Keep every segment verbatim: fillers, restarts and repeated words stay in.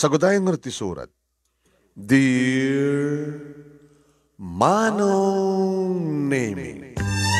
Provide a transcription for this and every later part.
Sagudayan nga ti surat. Dear Manong Nemi.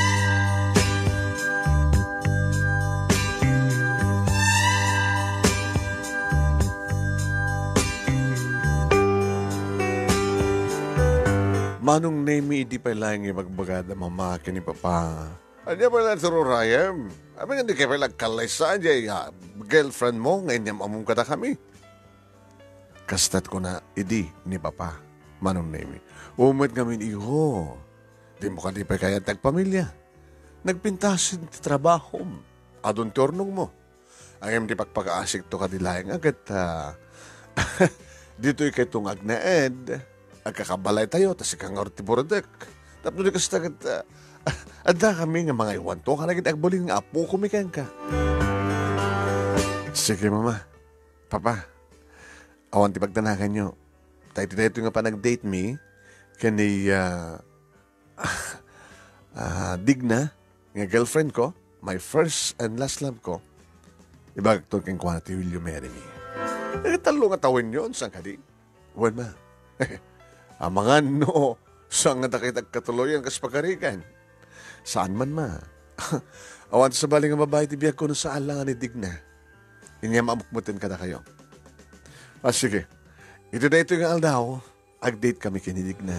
Manong Nemi, di pa lang ibagbagada mamaki ni Papa. Ano ba lang suro Rayam? Abi nga di kayo palang kalaysa dyan, girlfriend mo, ngayon niyam among kada kami. Kastat ko na, idi ni Papa, Manong Nemi. Umad kami iho. Di mo ka di pa kaya tagpamilya. Nagpintasin ti trabaho. Adon turnong mo. Ayam di pagpag-aasik to kadilayang agad. Uh, dito'y kay tungag na ed. Agkakabalay tayo, tas ikang orti buradek. Tapos di kasi tagad, uh, ada kami nga mga iwan to, kanagit agbuling nga apo kumikan ka. Sige mama, papa, awan ti pagtanakan nyo. Tayo dito nga pa nag-date me, kani uh, uh, Digna, nga girlfriend ko, my first and last love ko, ibagag to kang quantity, will you marry me? Eh, talo nga tawin yun, saan ka di? Wan ma. Amangan no, saan nga nakitag katuloyan kas pagkarikan? Saan man ma? Awan sa baling nga babae, tibiyag ko no sa alangan ni Digna. Inyam amukmutin ka na kayo. Ah, sige. Ito na ito yung aldaw, ag-date kami kini Digna.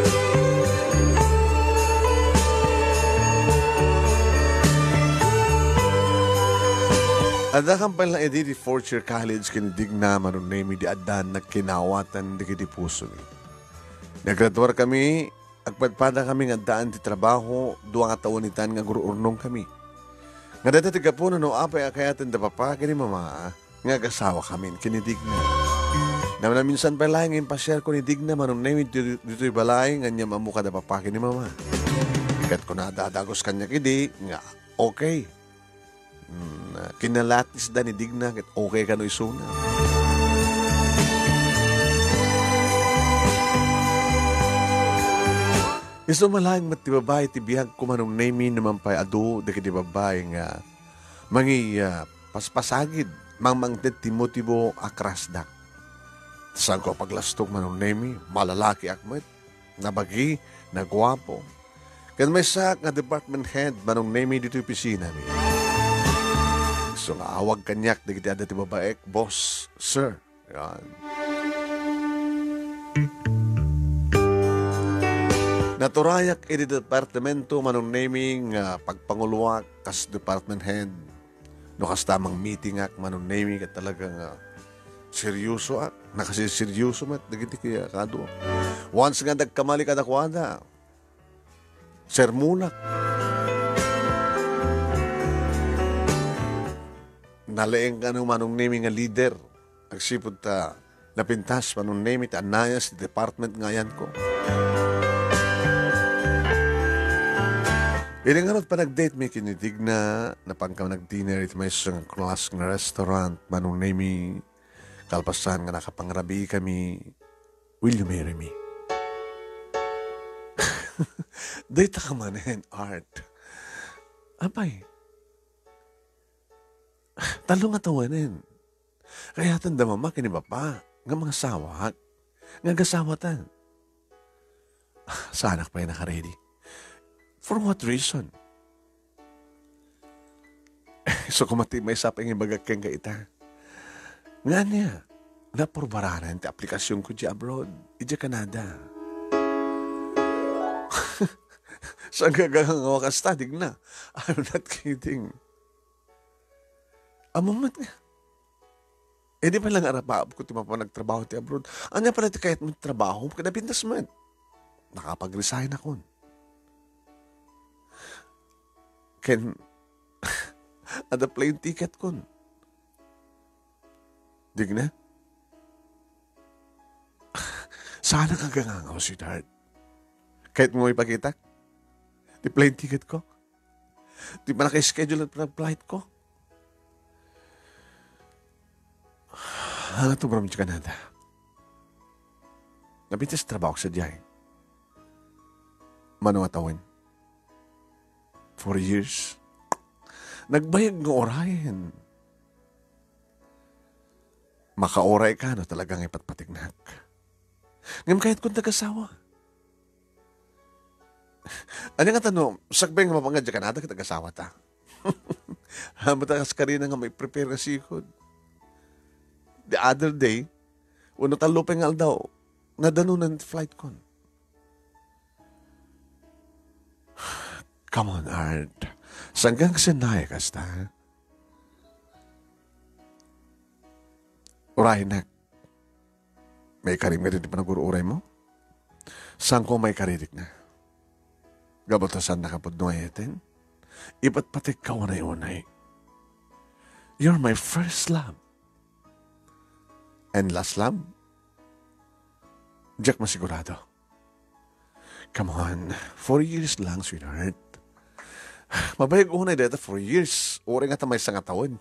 Ada kang pala edi di fourth year college kini Digna, Manong Nemi, di adan na kinawatan di kiti puso ni. Naggraduar kami, agpadpada kami nga daan ti trabaho, duwa nga taonitan nga gururnong kami. Nga dati tiga po no apay akayatan da papa, kini mama, nga gasawa kami, kini Digna. Naman na minsan pala nga impasyar ko ni Digna, Manong Nemi, dito'y balay, nga niya mamuka da papa, kini mama. Ikat ko na dadagos kanya kidi, nga okay. Hmm, kinalatis da ni Digna, kat okay ka no isuna. Iso malang mat ti babae ti bihag ko Manong Nemi naman pa'y adu da kiti babae nga mangi uh, paspasagid mangmangted ti motibo akrasdak. Saan ko paglastok Manong Nemi, malalaki akmet, nabagi, nagwapo. Kan may sak nga department head Manong Nemi dito opisina mi. So nga awag kanyak da kiti ada ti babae, boss, sir. Yan. Naturayak iti departamento Manong Nemi nga pagpanguluak kas department head. No kas tamang meeting ak Manong Nemi kat talagang uh, seryoso ak. Nakasiseryoso mat. Dagiti kaya kado. Once nga nagkamali ka nakwada. Sermunak. Nalaeng ka no Manong Nemi nga leader. Agsipod ta napintas Manong Nemi ta anayas di department ngayan ko. Ilang anot pa nag-date may kinitig na napangkam nag-dinner ito may isang class ng restaurant Manong Nemi kalpasan nga nakapangrabi kami, will you marry me? Date ka manin, art. Apay. Talo nga tawanin. Kaya tanda mama kiniba pa nga mga sawak nga gasawatan. Sa anak pa yung naka-ready. For what reason? So kumati may sapang ibagag kang kaita. Nga niya, napurbaranan ti aplikasyon ko di abroad, di Canada. Saan gagang wakas tadig na? I'm not kidding. Amamat nga. Eh di pa lang arapab ko ti mapa nagtrabaho ti abroad. Anya pala ti kahit mo trabaho, kadapintas man. Nakapag-resign ako. Ken, ada plane ticket kon. Dig na? Sana kang gangangaw, sweetheart. Kahit mo ipakita, di plane ticket ko. Di pa naka-schedule at flight ko. Ano ito, bro, sa Canada? Nabitas trabaho sa diyan. Mano atawin? Four years. Nagbayag ng orayan. Makaoray ka no talagang ipatpatignak. Ngam kahit kung tagasawa. Ano nga tanong, sakbay nga mapangad ka nata kitagasawa ta. Matakas ka rin nga may prepare ka sikod. The other day, uno talupay nga daw, nadanunan flight kon. Come on, Art. Sanggang sinay ka sta? Uray na. May karim nga rin di panaguro-uray mo? Saan ko may karidik na? Gabotasan na kapod no ayatin? Iba't pati ka unay-unay. You're my first love. And last love? Jack masigurado. Come on, four years lang, sweetheart. Mabayag unay dito, four years. Uri nga tamay sa nga taon.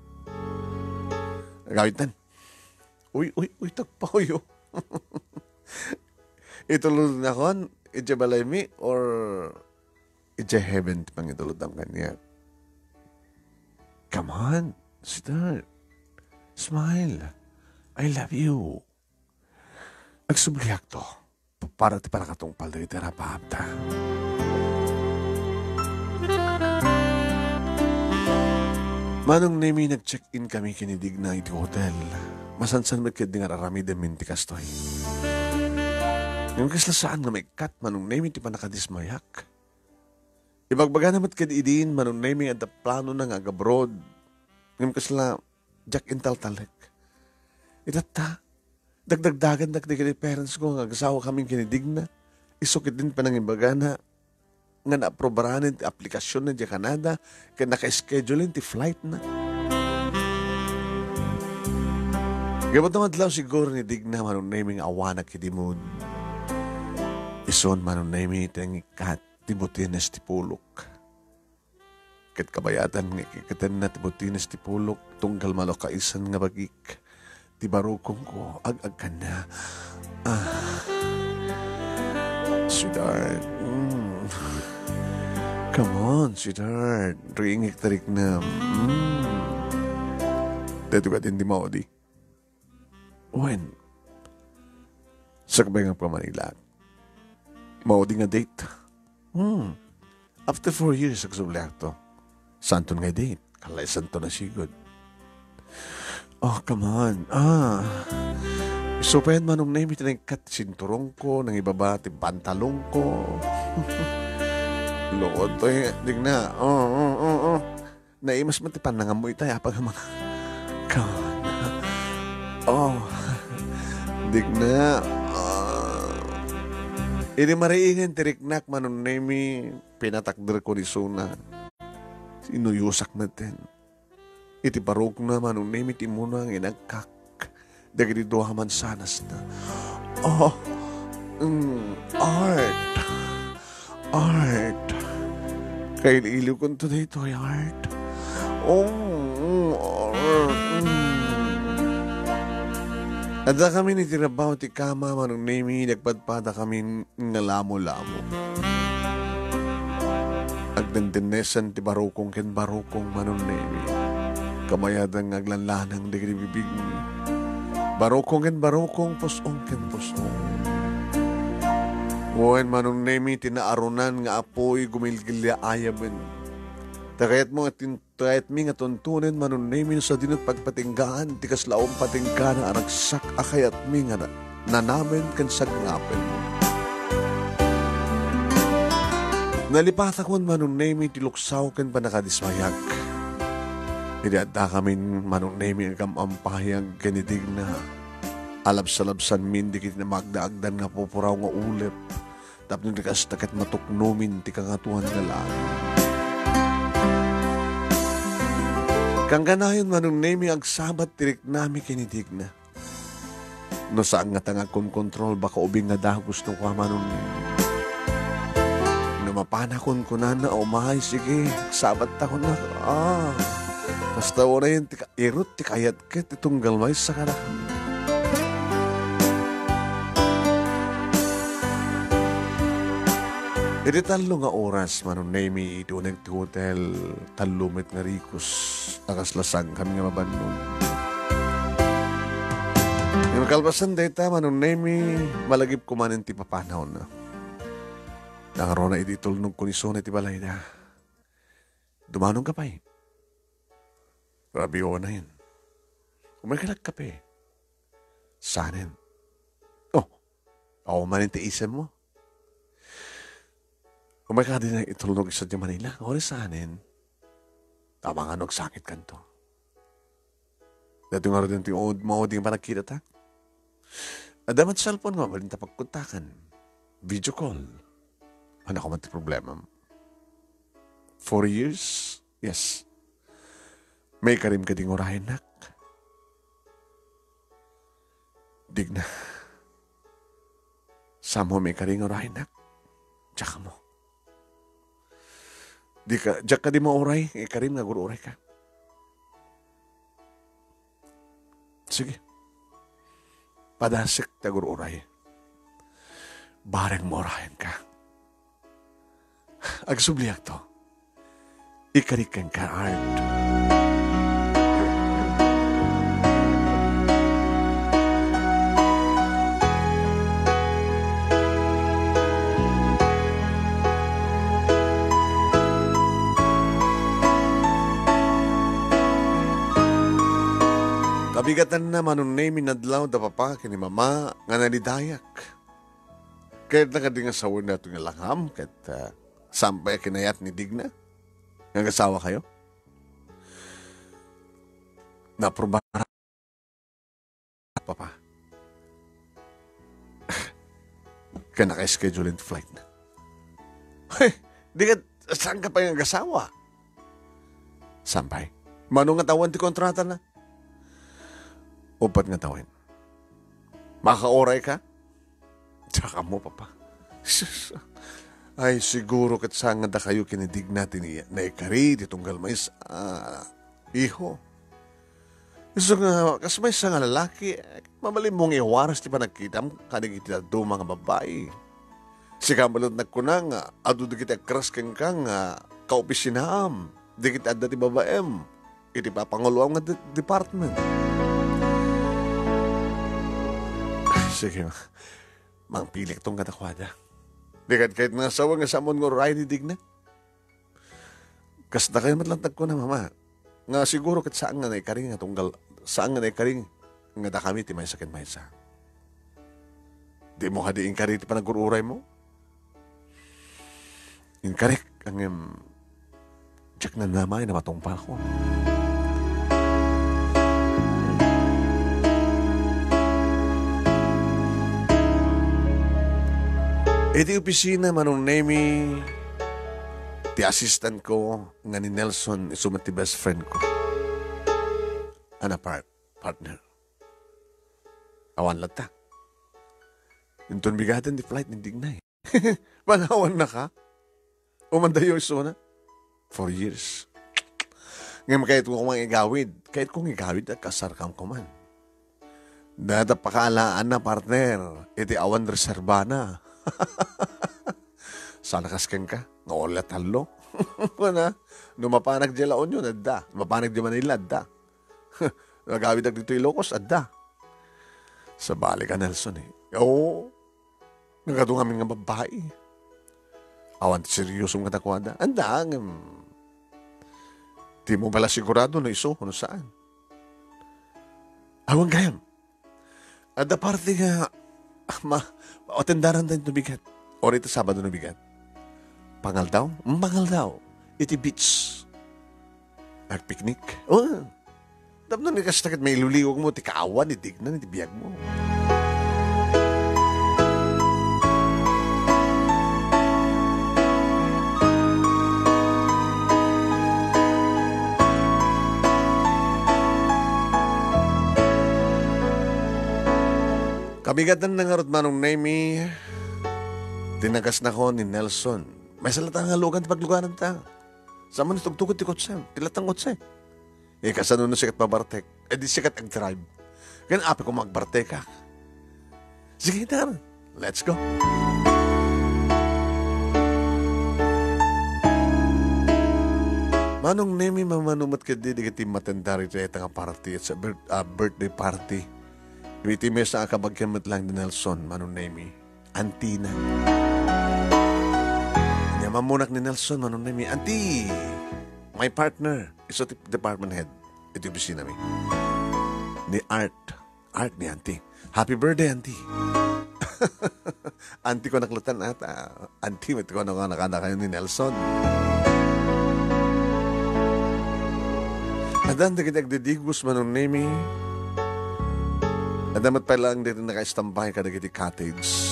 Gawit nan. Uy, uy, uy, tagpaw yun. Itulod na kon, iti balay mi, or iti heaven ti pangitulod ang kanya. Come on, sweetheart. Smile. I love you. Agsubliak to. Para ti para katong palda iti rapapta. Manong nemi nag-check-in kami kinidig na iti hotel. Masansan mo kaya di nga raramid ang minti kastoy. Ngayon kasla saan nga may kat manong nemi ti pa nakadismayak. Ibagbaga namat kaya idin manong nemi at plano na nga agabroad. Ngayon kasla Jack intal-talek. Itata, dagdagdagan dagdagan ni parents ko nga agasawa kaming kinidig na. Isukit din pa ng imbaga na nga na-aprobaran ti aplikasyon na di Canada kaya naka-schedule ti flight na. Gabat naman lang siguro ni Digna manong naming awanak kidimod. Ison manong naming itang ikat tibutinas ti pulok. Kat kabayatan nga kikatan na tibutinas ti pulok tunggal malokaisan nga bagik. Ti barukong ko ag-ag ka na. Ah, sweetheart. Mm. Come on, sweetheart. Ringik tarik na. Mm. Dito ka din di maudi. When? Sakbay nga pa Manila. Maudi nga date. Hmm. After four years, agsubli to. Santon nga date. Kalay santo na sigod. Oh, come on. Ah. Isupayan manong name ito ng kat sinturong ko, nang ibaba ti pantalong ko. Lood to eh. Dig na. Oh, oh, oh, oh. Naimas man ti panangamoy tayo. Pag mga... Come on. Oh. Dig na. Uh, ini mariingin tiriknak manong name pinatakder ko ni Suna. Sinuyusak natin. Iti parok na manong name iti muna ang inagkak. Dagiti doha man sanas na. Oh. Mm, art. Art. Kaya iliw ko to dito ay art. Oh. Mm, art. Mm. Ada kami ni tirabaho ti kama manong name nagpadpada kami nga lamo-lamo. Agdandenesan ti barokong ken barokong manong name. Kamayadang aglanlanang di bibig ni. Barokong ken barokong pusong ken pusong. Wen manong nemi tinaarunan nga apoy gumilgilya ayaben. Takayat mo at tayat mi nga tuntunin manong nemi sa dinot pagpatinggaan tikas laom patinggaan ang aragsak akayat mi nga na, nanamen ken sagngapin. Nalipatak mo manong nemi tiluksaw ken panakadismayag. Idada kami manong nemi ang kamampahayag kanidig na alab-salabsan min dikit na magdaagdan nga pupuraw nga ulip tapos nikas takat matuknumin ti kangatuhan nga lang. Kang ganayon manong nemi ang sabat tirik nami kanidig na. No saan nga tanga kontrol baka ubing nga dagos no kwa manong nemi. No mapanakon ko na na umahay sige sabat ta ko na ah. Basta wala yun, tika, irot, tikayat ka, titunggal may sa karahan. Iti talo nga oras, manong nemi, ito nag-hotel, talumit nga rikos, nakaslasang kami nga mabanong. Kalpasan dayta manong nemi malagip kumanin ti papanaw na. Nangaro na iti tulnog ko ni Sona ti balay na. Dumanong ka pa eh. Rabi o na yun. Umagalag ka pa eh. Sanin. Oh, ako manin ti isem mo. Umagalag din na itulnog isa di Manila. Ori sanin. Tama nga nagsakit ka to. Dati nga rin ti mauding pa nagkita ta. Adamat cellphone mo, malinta pagkuntakan. Video call. Ano ko man ti problema? Four years? Yes. May karim ka ding orahin, nak. Dig na. Samo may karing orahin, nak. Tsaka mo. Di ka, diyak ka di mo oray, eh karim nga guro oray ka. Sige. Padasik ta guro oray. Bareng mo orahin ka. Agsubliak to. Ikarikan ka, Art. Kabigatan na manunay minadlaw da papa kini mama nga nalidayak. Kahit na kading asawa na ito nga langham, kahit uh, sampay kinayat ni Digna. Nga asawa kayo. Naprobara. Papa. Kaya naka-schedule in flight na. Hey, di ka, saan ka pa yung asawa? Sampay. Manong nga tawan ti kontrata na? Upat nga tawin. Makaoray ka? Tsaka mo, papa. Ay, siguro kat saan nga da kayo kinidig natin iya. Na ikari, ditong galmais, ah, iho. So nga, kas may isang lalaki, mamalim mong iwaras ti pa nagkita mo, kanig iti do mga babae. Si kamalot nagkuna nga, ado di kita kras keng ka nga, kaopisinaam, di kita adda ti babaem, iti papanguluang nga de- department. Sige, mang pilik tong katakwada. Di kahit kahit nga sawa nga samon nga ray ni Digna. Kas na kayo matlantag ko na, mama. Nga siguro kat saan nga naikaring nga tunggal, saan nga naikaring nga da kami ti may sakit may sa. Di mo ka di inkari ti panagururay mo? Inkarik ang um, tsak na namay na matungpa ko. Iti opisina manong nemi ti assistant ko nga ni Nelson isumat ti best friend ko. Ana part, partner. Awan lata. Inton bigatan di flight ni Dignay. Panawan na ka? Umandayo iso na? For years. Ngayon kahit kung kumang igawid, kahit kung igawid at kasarkam ko man. Dada pakaalaan na partner, iti awan reserva na. Sana kasken ka, nga wala talo. Wana, numapanag di laon yun, adda. Numapanag di Manila, adda. Nagawid ag dito Ilocos, adda. Sa balik ka, Nelson eh. Oo, nagadong amin nga babae. Awan, seryosong katakwada. Anda, um, di mo pala sigurado na iso, ano saan. Awan gayam. Adda parte nga, ma, atendaran tayo nubigat. O rito Sabado nubigat. Pangal daw? Pangal daw. Iti beach. Nagpiknik. Oh. Tapos na kastakit may luliwag mo, ti kaawan, ti dignan, ti biyag mo. Kabigatan na nga rot manong nemi, tinagas na ko ni Nelson. May salata nga lugan ti pagluganan ta. Sama ni tugtugot ti kotse, tilatang kotse. Eh kasano na sikat mabartek, eh di sikat ag-drive. Ganun api ko magbartek ka. Sige na, let's go. Manong nemi mamanumat ka di, di kiti matendari tayo nga party at sa birth, uh, birthday party. Iti mes na akabagyamat lang ni Nelson, manong name Antina. Mamunak ni Nelson, manong name Auntie, my partner, iso department head. Ito yung bisina mi. Ni Art. Art ni Auntie. Happy birthday, Auntie. Auntie ko naklutan at uh, Auntie, ito ko na nakanda kayo ni Nelson. Adan, nagitagdidigos manong name Adamat pa lang dito naka-istampay ka nagiti cottage.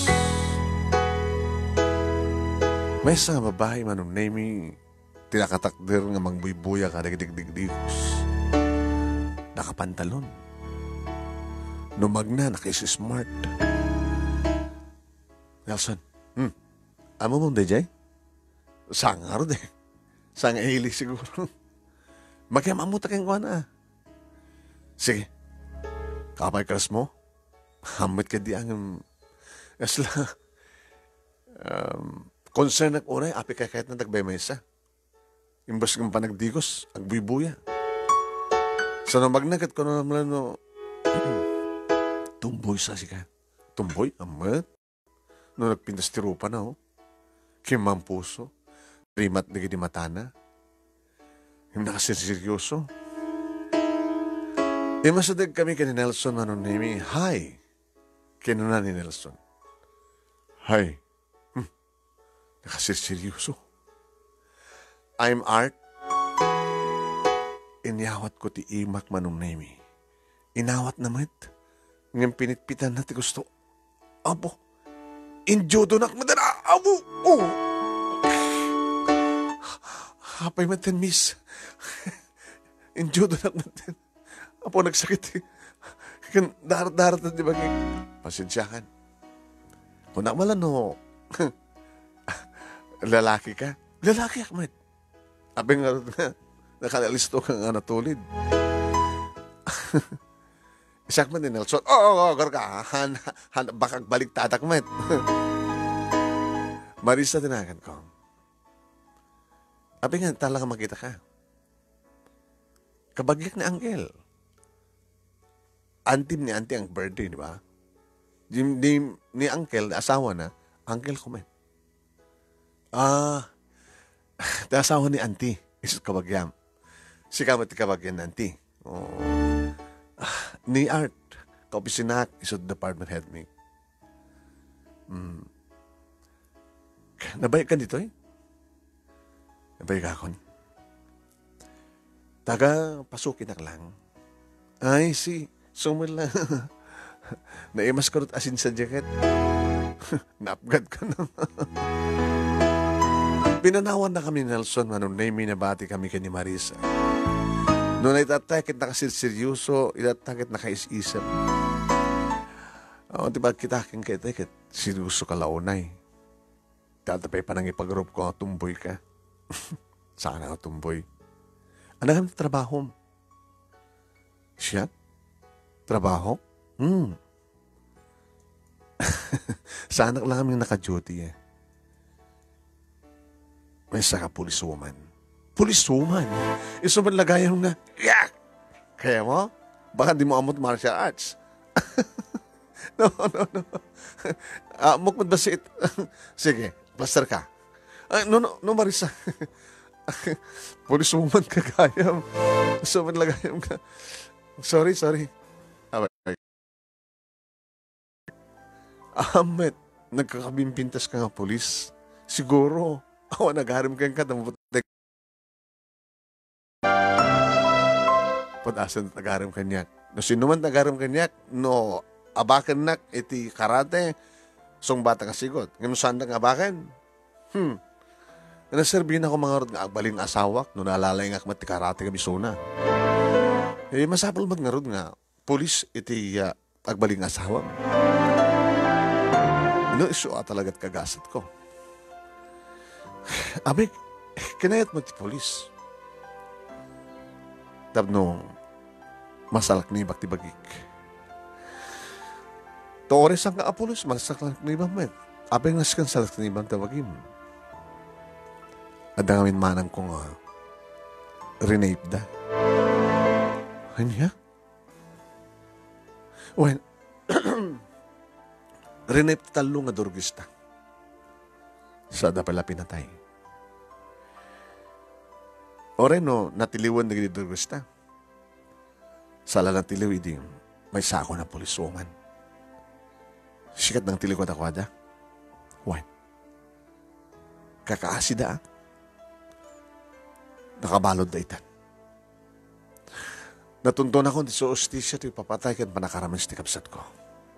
May sa babae manong name tinakatakder nga mangbuy-buya ka nagdigdigdigos. Nakapantalon. Numagna, nakisi-smart. Nelson, hmm, amo mong D J? Sangar de. Sang hili siguro. Magyamamuta kang kuha na. Sige. Kapay kras mo? Hamit ka di ang... Asla... Um, concern ak unay, api ka kahit na tagbay maysa. Imbas kang panagdigos, agbuy-buya. So, no, magnagat ko na naman, no, tumboy sa sika. Tumboy? Amat? No, nagpintas tirupa na, oh. Kimang puso. Rimat na gini matana. Yung nakasirseryoso. E masadag kami kani Nelson, manong name, hi. Kinuna ni Nelson. Hi. Nakasirseryoso. I'm Art. Inyawat ko ti imak manong name. Inawat naman. Ngayon pinitpitan na ti gusto. Abo. Injudo nak madara. Abo. Oh. Hapay matin, miss. Injudo nak matin. Apo nagsakit. Darat-darat na di ba? Pasensyahan. Kung nakmalan no. Lalaki ka? Lalaki, Ahmed. Abing nga na, nakalalisto ka nga natulid. Isak man ni Nelson, oo, oh, oh, oh, ka, han, han, bakag balik tatak, Ahmed. Marisa tinagan ko. Abing nga, talaga makita ka. Kabagyak ni Angel. Antim ni Auntie ang birthday, di ba? Di, di, ni Uncle, asawa na, Uncle ko, Ahmed. Ah, asawa ni Auntie. Isot kabagyam. Si kamat kabagyan ni Auntie. Oh. Ah, ni Art. Kaopisinak. Isot department head me. Hmm. Nabay ka dito eh? Nabay ka ako. Taga pasukin na lang. Ay, si. Sumul lang. Naimas ko asin sa jacket. Naapgad ka na. Pinanawan na kami ni Nelson, manong name na bati kami kay ni Marisa. Noon ay tatakit na kasi seryoso, itatakit na kais-isip. O, diba kita aking kaitakit, seryoso ka launay. Tatapay pa nang ipag-group ko, tumboy ka. Sana ka tumboy. Ano kami trabaho? Siya? Trabaho? Hmm. Sana lang kami naka-duty eh. May saka police woman. Police woman? Iso man lagayan na, yak! Kaya mo? Baka di mo amot martial arts. no, no, no. Uh, Mukmad ba si it? Sige, plaster ka. Uh, no, no, no, Marisa. Police woman ka kaya. Iso man lagayan ka. Sorry, sorry. Ahmed, nagkakabimpintas ka nga polis. Siguro, awa nagharim ka ka ng butik. Padasan nagharim ka niyak. No, sino man nagharim ka niyak, no, abakan nak, iti karate, song bata ka sigot. Ngayon saan nang abakan? Hmm. Naserbihin ako mga rod nga agbaling asawak, no nalalay nga akmat ti karate ka bisuna. Eh, masapal mag nga rod nga, polis iti uh, agbaling asawak. No, iso talaga't kagasat ko. Abig, kinayat mo ti polis. Tapno, masalak ni bakti bagik. Toores ang kaapulos, masalak ni ibang Abig naskan salak ni ibang tawagim. Adangamin manang kong uh, renape da. Kanya? Well, Renep talo nga durgista. Sa da pala pinatay. Oreno, natiliwan na gini durgista. Sala natiliw iding may sako na pulisuman. Sikat ng tiliw ko takwada. Wan. Kakaasida ah. Nakabalod na itan. Natunton ako di sa ostisya ito ipapatay kan panakaraman sa tikapsat ko.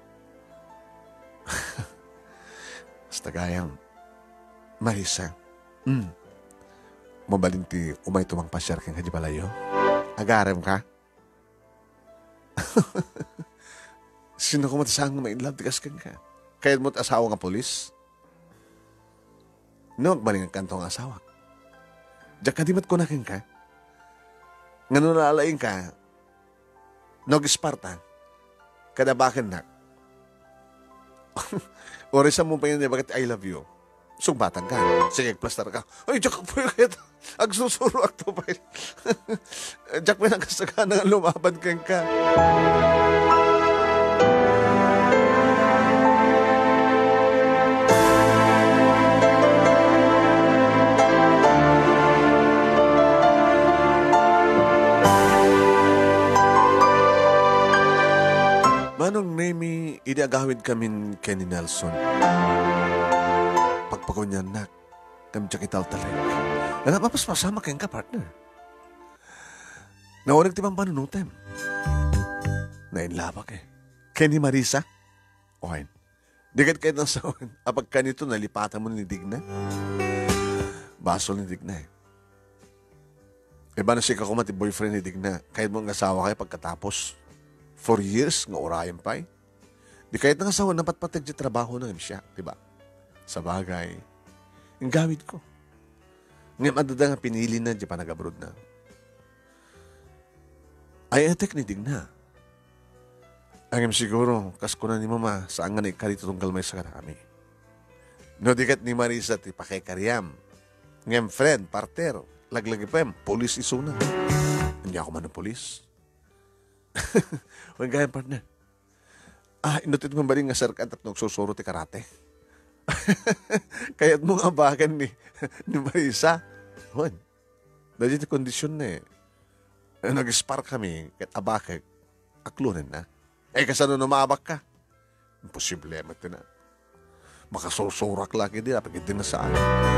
Basta gayang Marisa, mm, mabalinti umay tumang pasyar kang hadipalayo. Agarem ka? Sino ko matasang mainlove tikas kang ka? Kaya mo't asawa nga polis? No, magbaling ang kantong asawa. Diyak ka di mat kunakin ka? Nga nung nalaing ka, nog-Spartan, kadabakin na. Orisa mo pa yun, bakit I love you? Sugbatan ka. Sige, plastar ka. Ay, Jack, po yun. Ag susuro ak to pa. Jack, may nakasaga na lumaban kang ka. Manong Nemi, idiagawid kami Kenny Nelson. Pagpakunyan na, kami siya kitaw talay. Nanapapas masama kayong ka, partner. Naunag timang panunutem. Nainlabak eh. Kenny Marisa? Okay. Dikat kayo ng sawan. Apag kanito, nalipatan mo ni Digna? Basol ni Digna eh. Iba na siya kakumati boyfriend ni Digna. Kahit mong asawa kayo pagkatapos. Four years, nga orayan pa eh. Di kahit ng asawa, napatpatag di trabaho na siya, diba? Sa bagay, yung gawid ko. Ngayon, adada nga pinili na, di pa nag-abroad na. Ay, atek ni Digna. Ang siguro, kasko na ni Mama, saan nga na ikarito itong galmay sa karami. No, dikat ni Marisa, ti pakikaryam. Ngayon, friend, parter, laglagi pa yan, polis isuna. Hindi ako man ng polis. Huwag gaya, partner. Ah, inutit mo ba rin nga sarkat at nagsusuro ti karate? Kaya't mo nga bagan ni, ni Marisa. Huwag. Dahil yung kondisyon na eh. Nag-spark kami, kahit abakag, aklunin na. Eh, kasano na maabak ka? Imposible, mati na. Makasusurak lagi din, apag hindi na saan.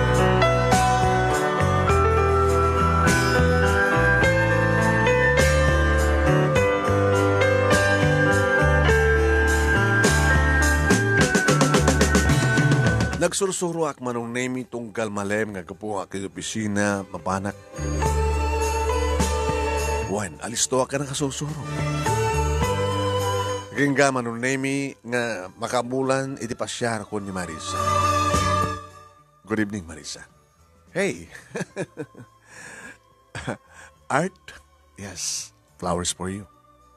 Nagsursuro ak manong nemi tunggal malem nga kapuha kay opisina, mapanak. Wan, alisto ka na kasursuro. Gingga manong nemi nga makamulan iti pasyar ko ni Marisa. Good evening, Marisa. Hey! Art? Yes, flowers for you.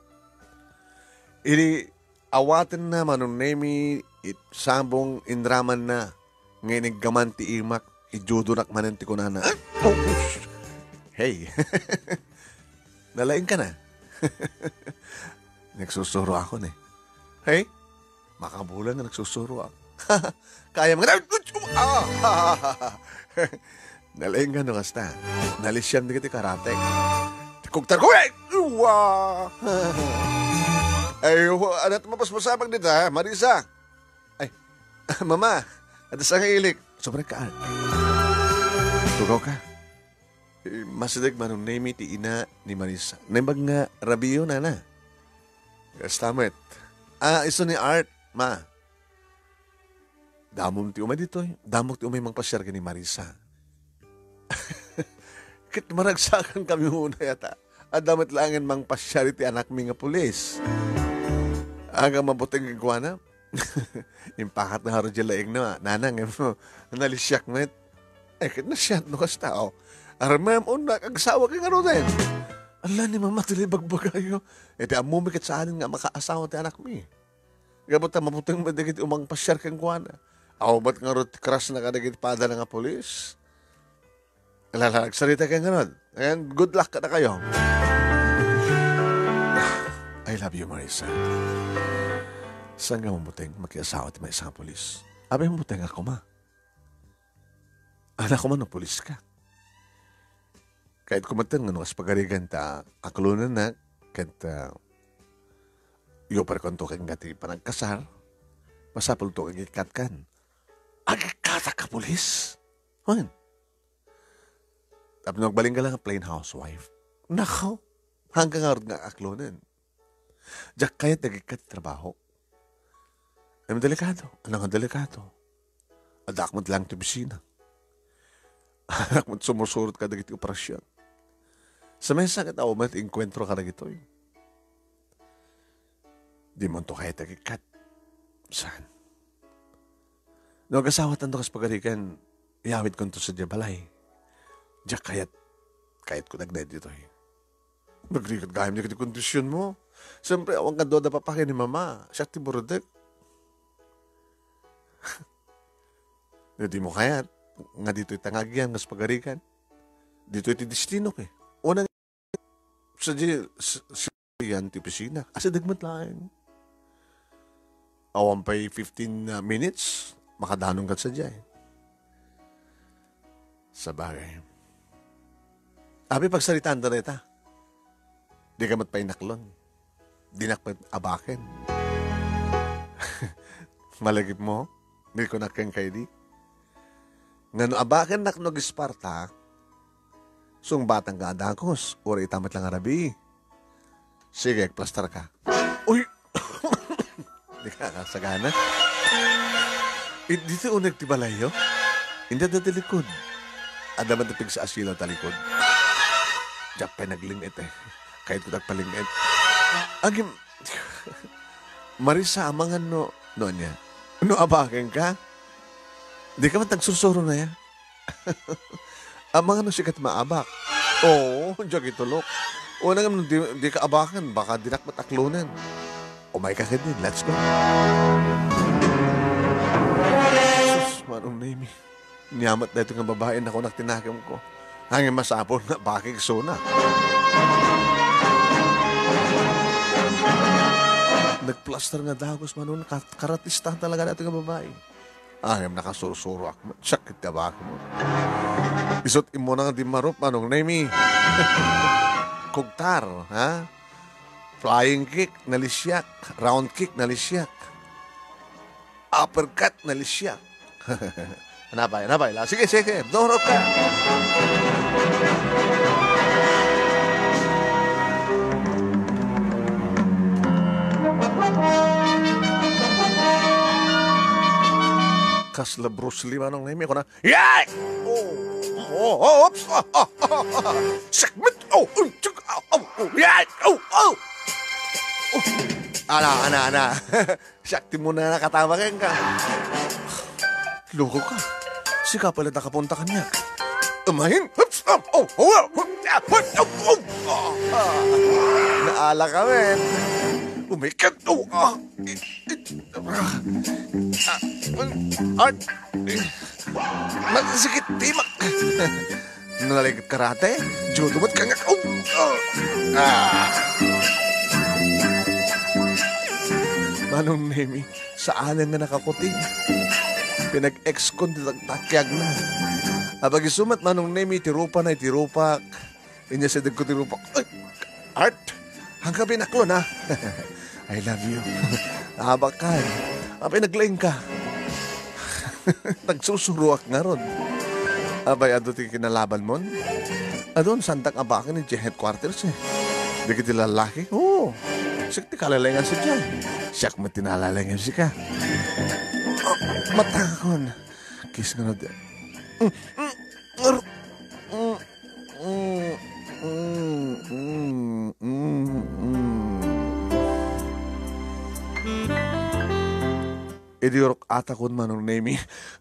Iti awatin na manong nemi it sambong indraman na ngayon gaman ti imak ijudunak manenti ko na na. Oh, hey. Nalaing ka na. Nagsusuro ako na eh. Hey, makabulan na nagsusuro ako. Kaya mga nalaing ka no kasta. Nalisyam di kiti karatek. Kuktar ko eh. Ay, anak mapasmasabang dito ha, Marisa. Ay, Mama, atas ang ilik. Sobrang kaan. Tugaw ka. Eh, masidag manong name ti ina ni Marisa. Naimbag nga rabiyo na na. Gastamit. Ah, iso ni Art, ma. Damom ti umay dito eh. Damok ti umay mang pasyar ka ni Marisa. Kit maragsakan kami muna yata. At damit langin mang pasyar ti anak mi nga pulis. Aga mabuting gagwana. Impakat na haro dyan laing na. Nanang, mo, nalisyak met. Eh, kit na siya, no kas tao. Aramam, una, kagsawa kang ano din. Ala ni Mama, tilibagbagayo. Eh, di amumikit sa alin nga makaasawa ti anak mi. Gabot na mabuting madigit umang pasyar kang gwana. Aw, ba't nga rot crush na kadagit pada na nga polis? Alala, nagsalita kang ganon. Ayan, good luck ka na kayo. I love you, Marisa. Saan ka mamuteng makiasawa ti may isang polis? Abay mamuteng ako ma. Anak ko man ng polis ka. Kahit kumatang ano kas pagarigan ta akulunan na kanta iyo par konto kang gati panagkasar masapul to kang ikatkan. Agikata ka polis? Hoy. Tapos nagbaling ka lang plain housewife. Nakaw. Hanggang nga nga aklunan. Diyak kaya't nagikat trabaho. Ay delikado. Anong ang delikado? Adak mo lang ito bisina. Adak mo sumusurot ka na ito operasyon. Sa may sakit ako, may inkwentro ka na ito. Di mo ito kaya't nagikat. Saan? Nung kasawat ang dokas pagarikan, iawit ko ito sa Jabalay. Diyak kaya't, kaya't ko nagdad dito eh. Magrikat gayam niya kiti kondisyon mo. Siyempre, awang ka doon na papakin ni mama. Siya ti burudik. Hindi mo kaya. Nga dito itangagyan, ngas pagarikan. Dito iti destino eh. Unang sa yan ti pisina. Asa dagmat lang. Awan pa'y fifteen uh, minutes, makadanong ka sa dyan. Sa bagay. Abi pagsalitaan na rita. Di ka matpainaklon. Di nakpat abakin. Malagip mo, di ko nakang kay di. Ngano abakin nak no gisparta, sung batang gadakos, uri itamat lang arabi. Sige, plastar ka. Uy! Di ka kasagana. Eh, dito unag tibalayo? Hindi na talikod. Adaman tapig sa asilo talikod. Diyak pa naglingit eh. Kahit ko nagpalingit. Agim, Marisa, amangan no, no niya. No, abakin ka? Di ka man tagsusuro na yan. Amangan no sikat maabak. Oo, diyak itulok. O na di, di ka abakan, baka dinak mataklunan. Umay ka ka din, let's go. Sus, manong name. Niyamat na ito ng babae na ako nagtinakam ko. Hangin masapon na bakit suna. Nagplaster nga dagos manon, karatista talaga natin ng babae. Hangin nakasurusuro ako. Sakit ka ba ako mo? Isot imo na nga di marup, manong name. Kugtar, ha? Flying kick, nalisyak. Round kick, nalisyak. Uppercut, nalisyak. Hanapay, hanapay. Sige, sige. Dorok ka. Kasla Bruce Lee, manong name ko na. Yay! Oh! Oh! Oh! Oops! Oh! Oh! Oh! Oh! Segment! Oh! Oh! Oh! Oh! Yay! Oh! Oh! Ana, ana, ana. Sakti mo na nakatawagan ka. Loko ka. Sika pala nakapunta ka niya. Umahin. Oh, oh, oh, oh, oh. Naala ka, men. Umikat. Oh, ah. Art. Magsikit, timak. Nalaligit karate. Judo mo't kangak. Oh, oh. Ah. Manong Nemi, saan nga nakakuting? Pinag-ex-con takyag na. Habag isumat, Manong Nemi, tirupa na tirupak. Inya sa ko tirupak. Ay, Art, hanggang pinaklon ha. I love you. Habag ka. Abay, naglaing ka. Nagsusuruak nga ron. Abay, ado ti kinalaban mo? Adon, sandak abakan ni headquarters eh. Di kita lalaki? Oo. Sikti kalalengan si Jan. Siyak mo tinalalengan si ka. Oh, matakon. Kiss nga na din. Idiyorok ata kon manong Nemi.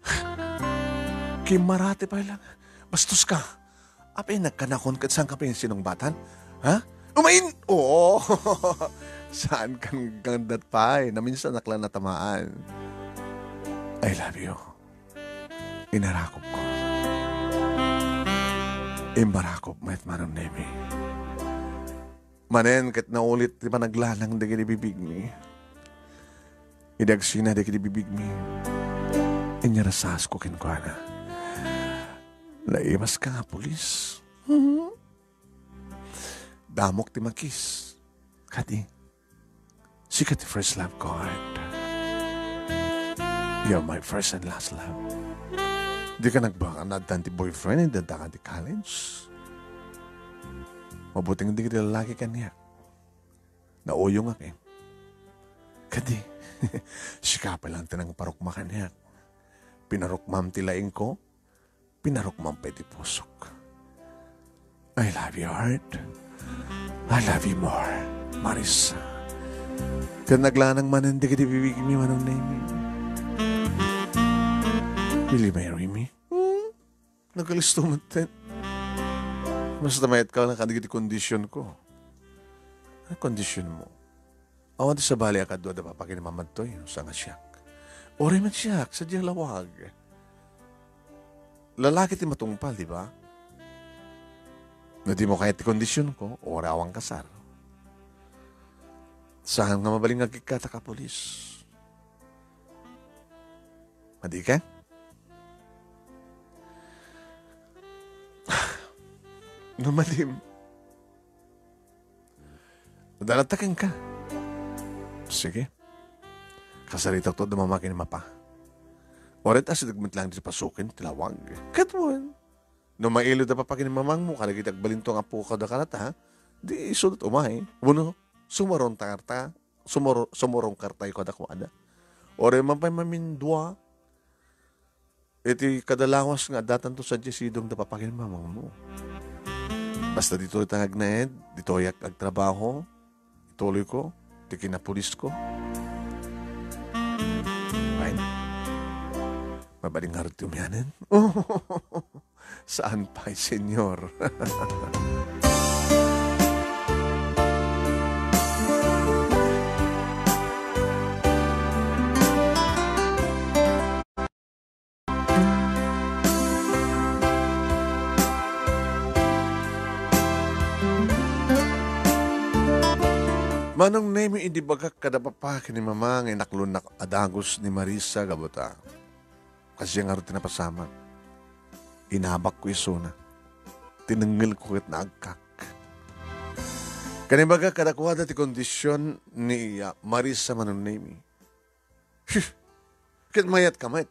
Kimarate pa lang. Bastos ka. Apay nagkanakon kat saan ka pa yung sinungbatan? Ha? Umain! Oo! Saan kang gandat pa eh, na minsan nakla natamaan. I love you. Inarakop ko. Imbarakop met manong Nemi. Manen kat naulit di pa naglanang di bibig ni. Idagsina di kinibibig mi. Inyarasas ko kinkwana. Naimas ka nga pulis. Hmm? Damok ti makis. Kati. Sikat ti first love ko, heart. You're my first and last love. Di ka nagbaka na danti boyfriend, hindi ka di college. Mabuting hindi ka lalaki ka niya. Nauyong ako eh. Kadi, sikapay lang tinang parukma ka niya. Pinarukmam tilaing ko, pinarukmam peti pusok. I love you, heart. I love you more, Marisa. Kan naglanang man hindi ka di bibigyan mi manong name. Will you marry me? Hmm? Nagalisto mo din. Basta mayat ka lang kanigit kondisyon ko. Ano kondisyon mo? Awan ti sa bali akad doon na papakinamamad to yun sa nga siyak. Ore man siyak, sadya lawag. Lalaki ti matungpal, di ba? Na di mo kaya ti kondisyon ko, ore awang kasar. Saan nga mabaling nagkikata ka, polis? Madi ka? Numalim. Nadalatakin ka. Sige. Kasarita to dumamakin ni mapa. Oret as nagment lang di pasukin, tilawag. Katwan. No mailod na papakin ni mamang mo, kalagit agbalintong apo ka da karata, ha? Di isudot umay. Uno, sumarong tarta, sumaro, sumurong kartay ko da kuada. Ore mapay mamindwa. Iti kadalawas nga datan to sa jesidong da papakin ni mamang mo. Basta dito ito agnaed, dito yak agtrabaho, ituloy ko, di kinapulis ko. Fine. Mabaling harap tumiyanin. Oh, saan pa, senyor? Manong nemi hindi bagak kada papakin ni mama nga naklunak adagos ni Marisa gabuta. Kasi yung araw tinapasama. Inabak ko iso na. Tinanggil ko kat na agkak. Kanibaga kada kuha dati kondisyon ni uh, Marisa manong nemi. Kit mayat kamay.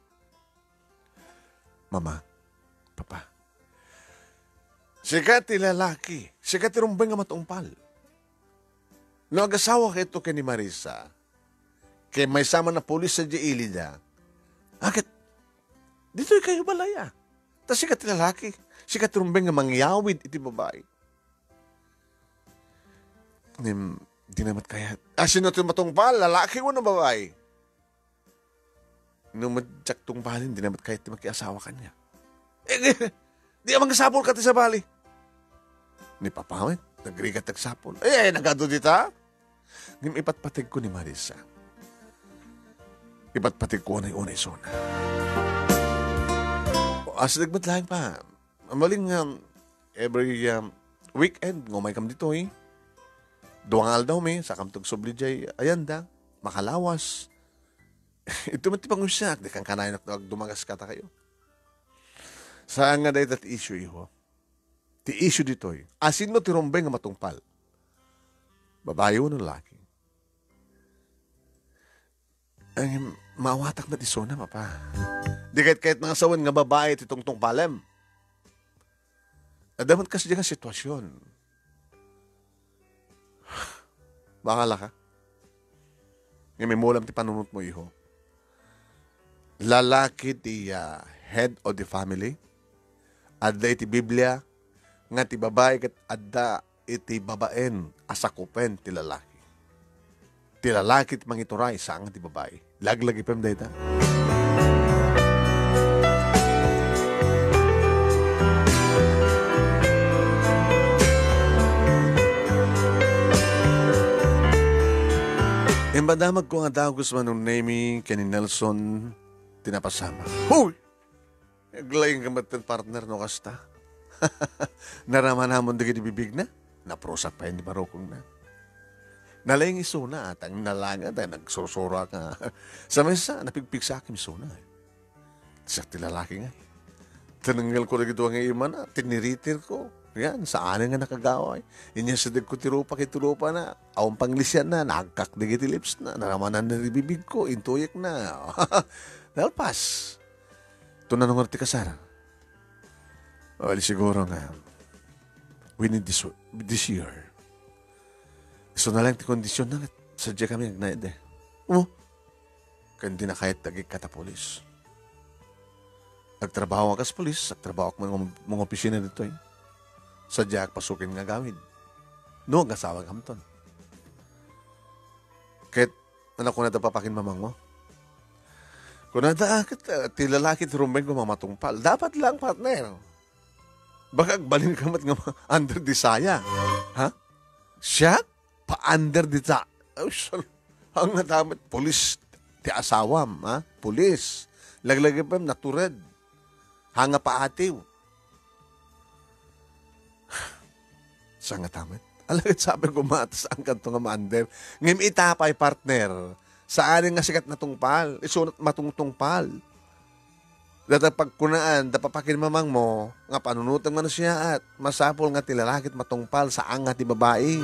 Mama, papa. Sikat ti lalaki. Sikat ti rumbay nga matungpal. No, agasawa ka ito kay ni Marisa, kay may sama na polis sa Ilida, akit, dito kayo balaya. Tas sikat lalaki, sikat rumbeng nga mangyawid iti babae. Nim, di namat kaya, asin na ito matungpal, lalaki mo na babae. Nung madyak tungpalin, di namat kaya iti makiasawa kanya. Eh, di amang kasapol ka ti sa bali. Ni papawin, nagrigat nagsapol. Eh, nagado dita. Ngim ipatpatig ko ni Marisa. Ipatpatig ko na yung unay sona. As nagmat lang pa. Amaling um, every um, weekend, ngumay kam dito eh. Duwangal daw may, sa kamtog subli jay, ayan da, makalawas. Ito man tipang usyak, di kang kanayin na dumagas kata kayo. Saan nga dahil that issue iho? Ti issue dito eh. Asin mo tirumbay nga matungpal. Babae mo ng laki. Ay, mawatak na tisona, papa. Di kahit kahit nga sawan nga babae titong tungpalem. Adaman kasi dyan ang sitwasyon. Bakala ka? Ngayon may mulam ti panunot mo, iho. Lalaki ti uh, head of the family. Adda iti Biblia. Nga ti babae kat adda iti babaen asakupen ti lalaki. Ti lalaki ti mangituray saan ti babae. Laglag ipem dayta. Imbadamag ko nga dagos manong nami kani Nelson tinapasama. Huy! Naglayang kamatan partner no kasta. Naraman namon dagi di bibig na. Naprosak pa yun di barokong na. Nalayang isuna at ang nalanga tayo nagsusura ka. Sa mesa, napigpig sa akin isuna. Sa tilalaki nga. Tinanggal ko na gito ang iman na, tiniritir ko. Yan, saan nga nakagawa eh. Inya sa ko tirupa kiturupa na, awang panglisyan na, nagkak na giti lips na, naramanan na bibig ko, intuyek na. Nalpas. Ito na nung arti kasara. Well, siguro nga, we need this, this year. So na lang ti kondisyon na, sadya kami nagnaid eh. Oh, kandi na kahit tagig katapolis. Agtrabaho ka sa polis, agtrabaho ka mga, mga opisina dito eh. Sadya ak pasukin nga gawin. No, ang asawa kamton. Kahit, anak ko na papakin mamang mo. Kung nada, uh, tilalaki tirumbay ko mamatungpal. Dapat lang, partner. Baka agbalin ka mat nga under di saya. Ha? Siya? Pa-under di sa... Oh, ang nadamat, polis ti asawam, ha? Polis. Laglagay pa natured. Hanga pa atiw. Sa nga tamat. Alagad sabi ko matas ang kanto nga ma-under. Ngim itapay partner. Saan nga sikat na tungpal. Isunat matungtungpal. Data pagkunaan, dapapakin mamang mo, nga panunutan man siya at masapol nga tilalakit matungpal sa anga ti babae.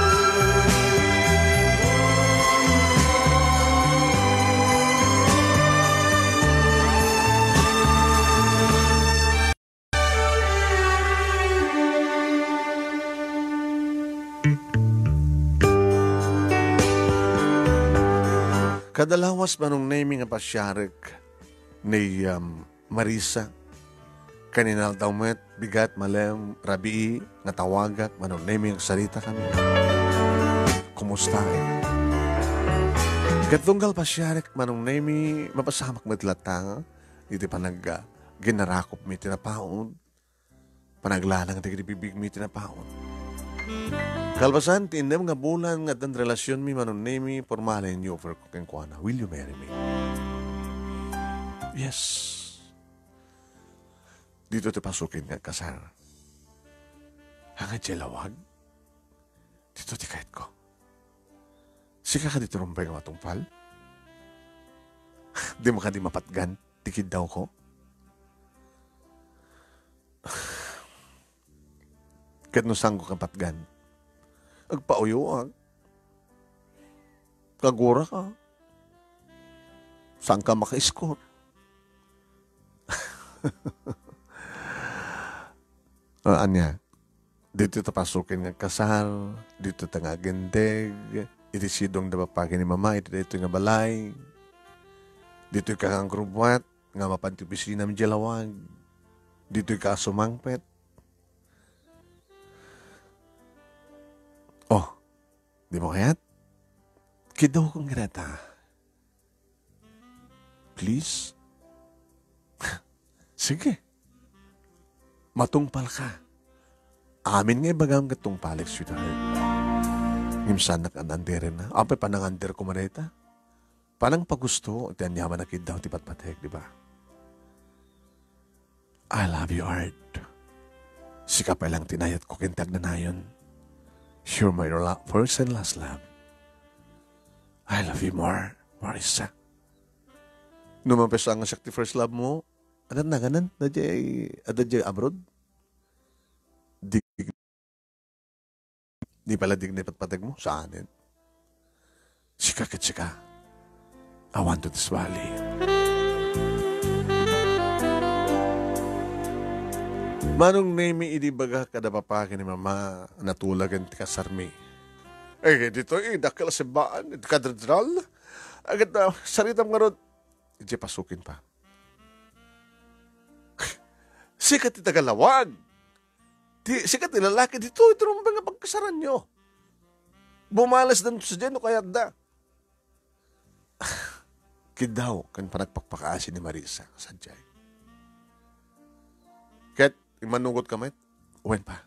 Kadalawas manong naming nga pasyarik ni um, Marisa kaninal daw met bigat malem rabii nga tawagak manong naming sarita kami. Kumusta eh? Katunggal pasyarik manong nami mapasamak matlatang iti panag uh, ginarakop mi tinapaon panaglalang ti bibig mi tinapaon. Kalbasan, tindam nga bulan nga dan relasyon mi manon nemi formal and offer ko keng kuana. Will you marry me? Yes. Dito ti pasukin nga kasar. Hanga jelawag. Dito ti kahit ko. Sika ka dito rumpay nga matungpal? Di mo ka di mapatgan. Tikid daw ko. Kat nusang ko kapatgan. Agpauyo, kagura ka. Saan ka maka-score? uh, anya, dito tapasukin ng kasal, dito ta nga gendeg, iti sidong napapagin ni mama, iti dito nga balay, dito ka nga grubwat, nga mapantipisina ng jalawag, dito ka sumangpet. Oh, di mo kayat? Kidaw kong grata. Please? Sige. Matungpal ka. Amin nga bagang katungpalik, sweetheart. Ngimsan na kanandirin na. Apay panangandir ko manita. Panang pagusto, tiyan yaman na kidaw ti patpatek, di ba? I love you, Art. Sika pa lang tinayat ko kintag na nayon. You're my first and last love. I love you more, Marisa. Numampesa ang sakti first love mo, adan na ganan, nadya adadya abroad. Di, di pala dignay patpatag mo, saanin? Sika kat sika. I want to this valley. Manong name idi baga kada papakin ni mama natulagan ti kasarmi. Eh, dito eh, dakil sa baan, katedral. Agad na, saritam nga ron. Hindi pasukin pa. Sikat ti tagalawag. Di, sikat ti lalaki dito, ito naman ba nga pagkasaran nyo? Bumalas na sa dyan, o kaya da. Kidaw, kan panagpakpakaasin ni Marisa, sadyay. Kat, imanungot kami, uwan pa.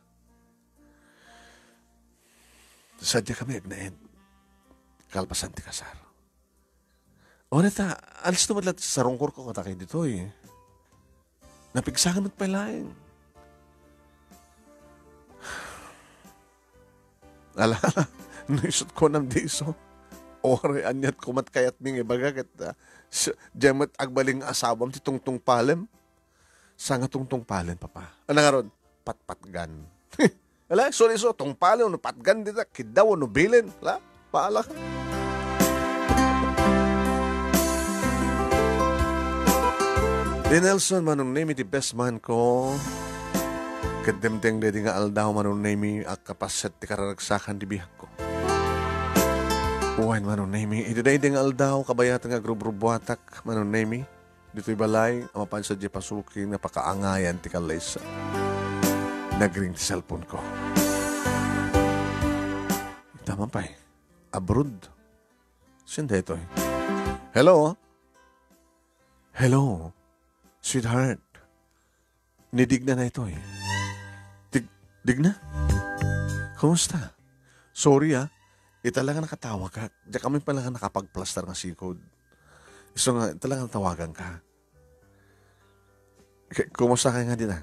Sadya kami agnain. Kalpasan ti kasar. O nata, alis naman lahat sa rongkor ko katakay dito eh. Napigsakan mo't palaing. Ala, Naisot ko ng diso. Ore, anyat kumat kayat ming ibagagat. Uh, Diyamat agbaling asawam ti tungtung palem. Sa nga tungtung palem, papa. Ano nga ron? Patpatgan. Ala, sorry so, tong palem, no patgan dita, kidaw, no bilin. Ala, paala ka. Di Nelson, manong name iti best man ko. Kademteng dedi nga aldaw manong name ak kapaset ti kararagsakan di bihak ko. Uwan manong name iti day ding aldaw kabayatan nga grubrubuatak manong name. Dito'y balay, amapan sa di pasuki na pakaangayan ti kalaysa. Nagring ti cellphone ko. Tama pa eh. Abroad. Sinda ito eh. Hello? Hello? Sweetheart, nidig na na ito eh. Dig, dig na? Kumusta? Sorry ah, italaga nakatawa ka. Diyan kami pala nga nakapag-plaster ng sikod. So nga, talagang tawagan ka. K- Kumusta ka nga din ah?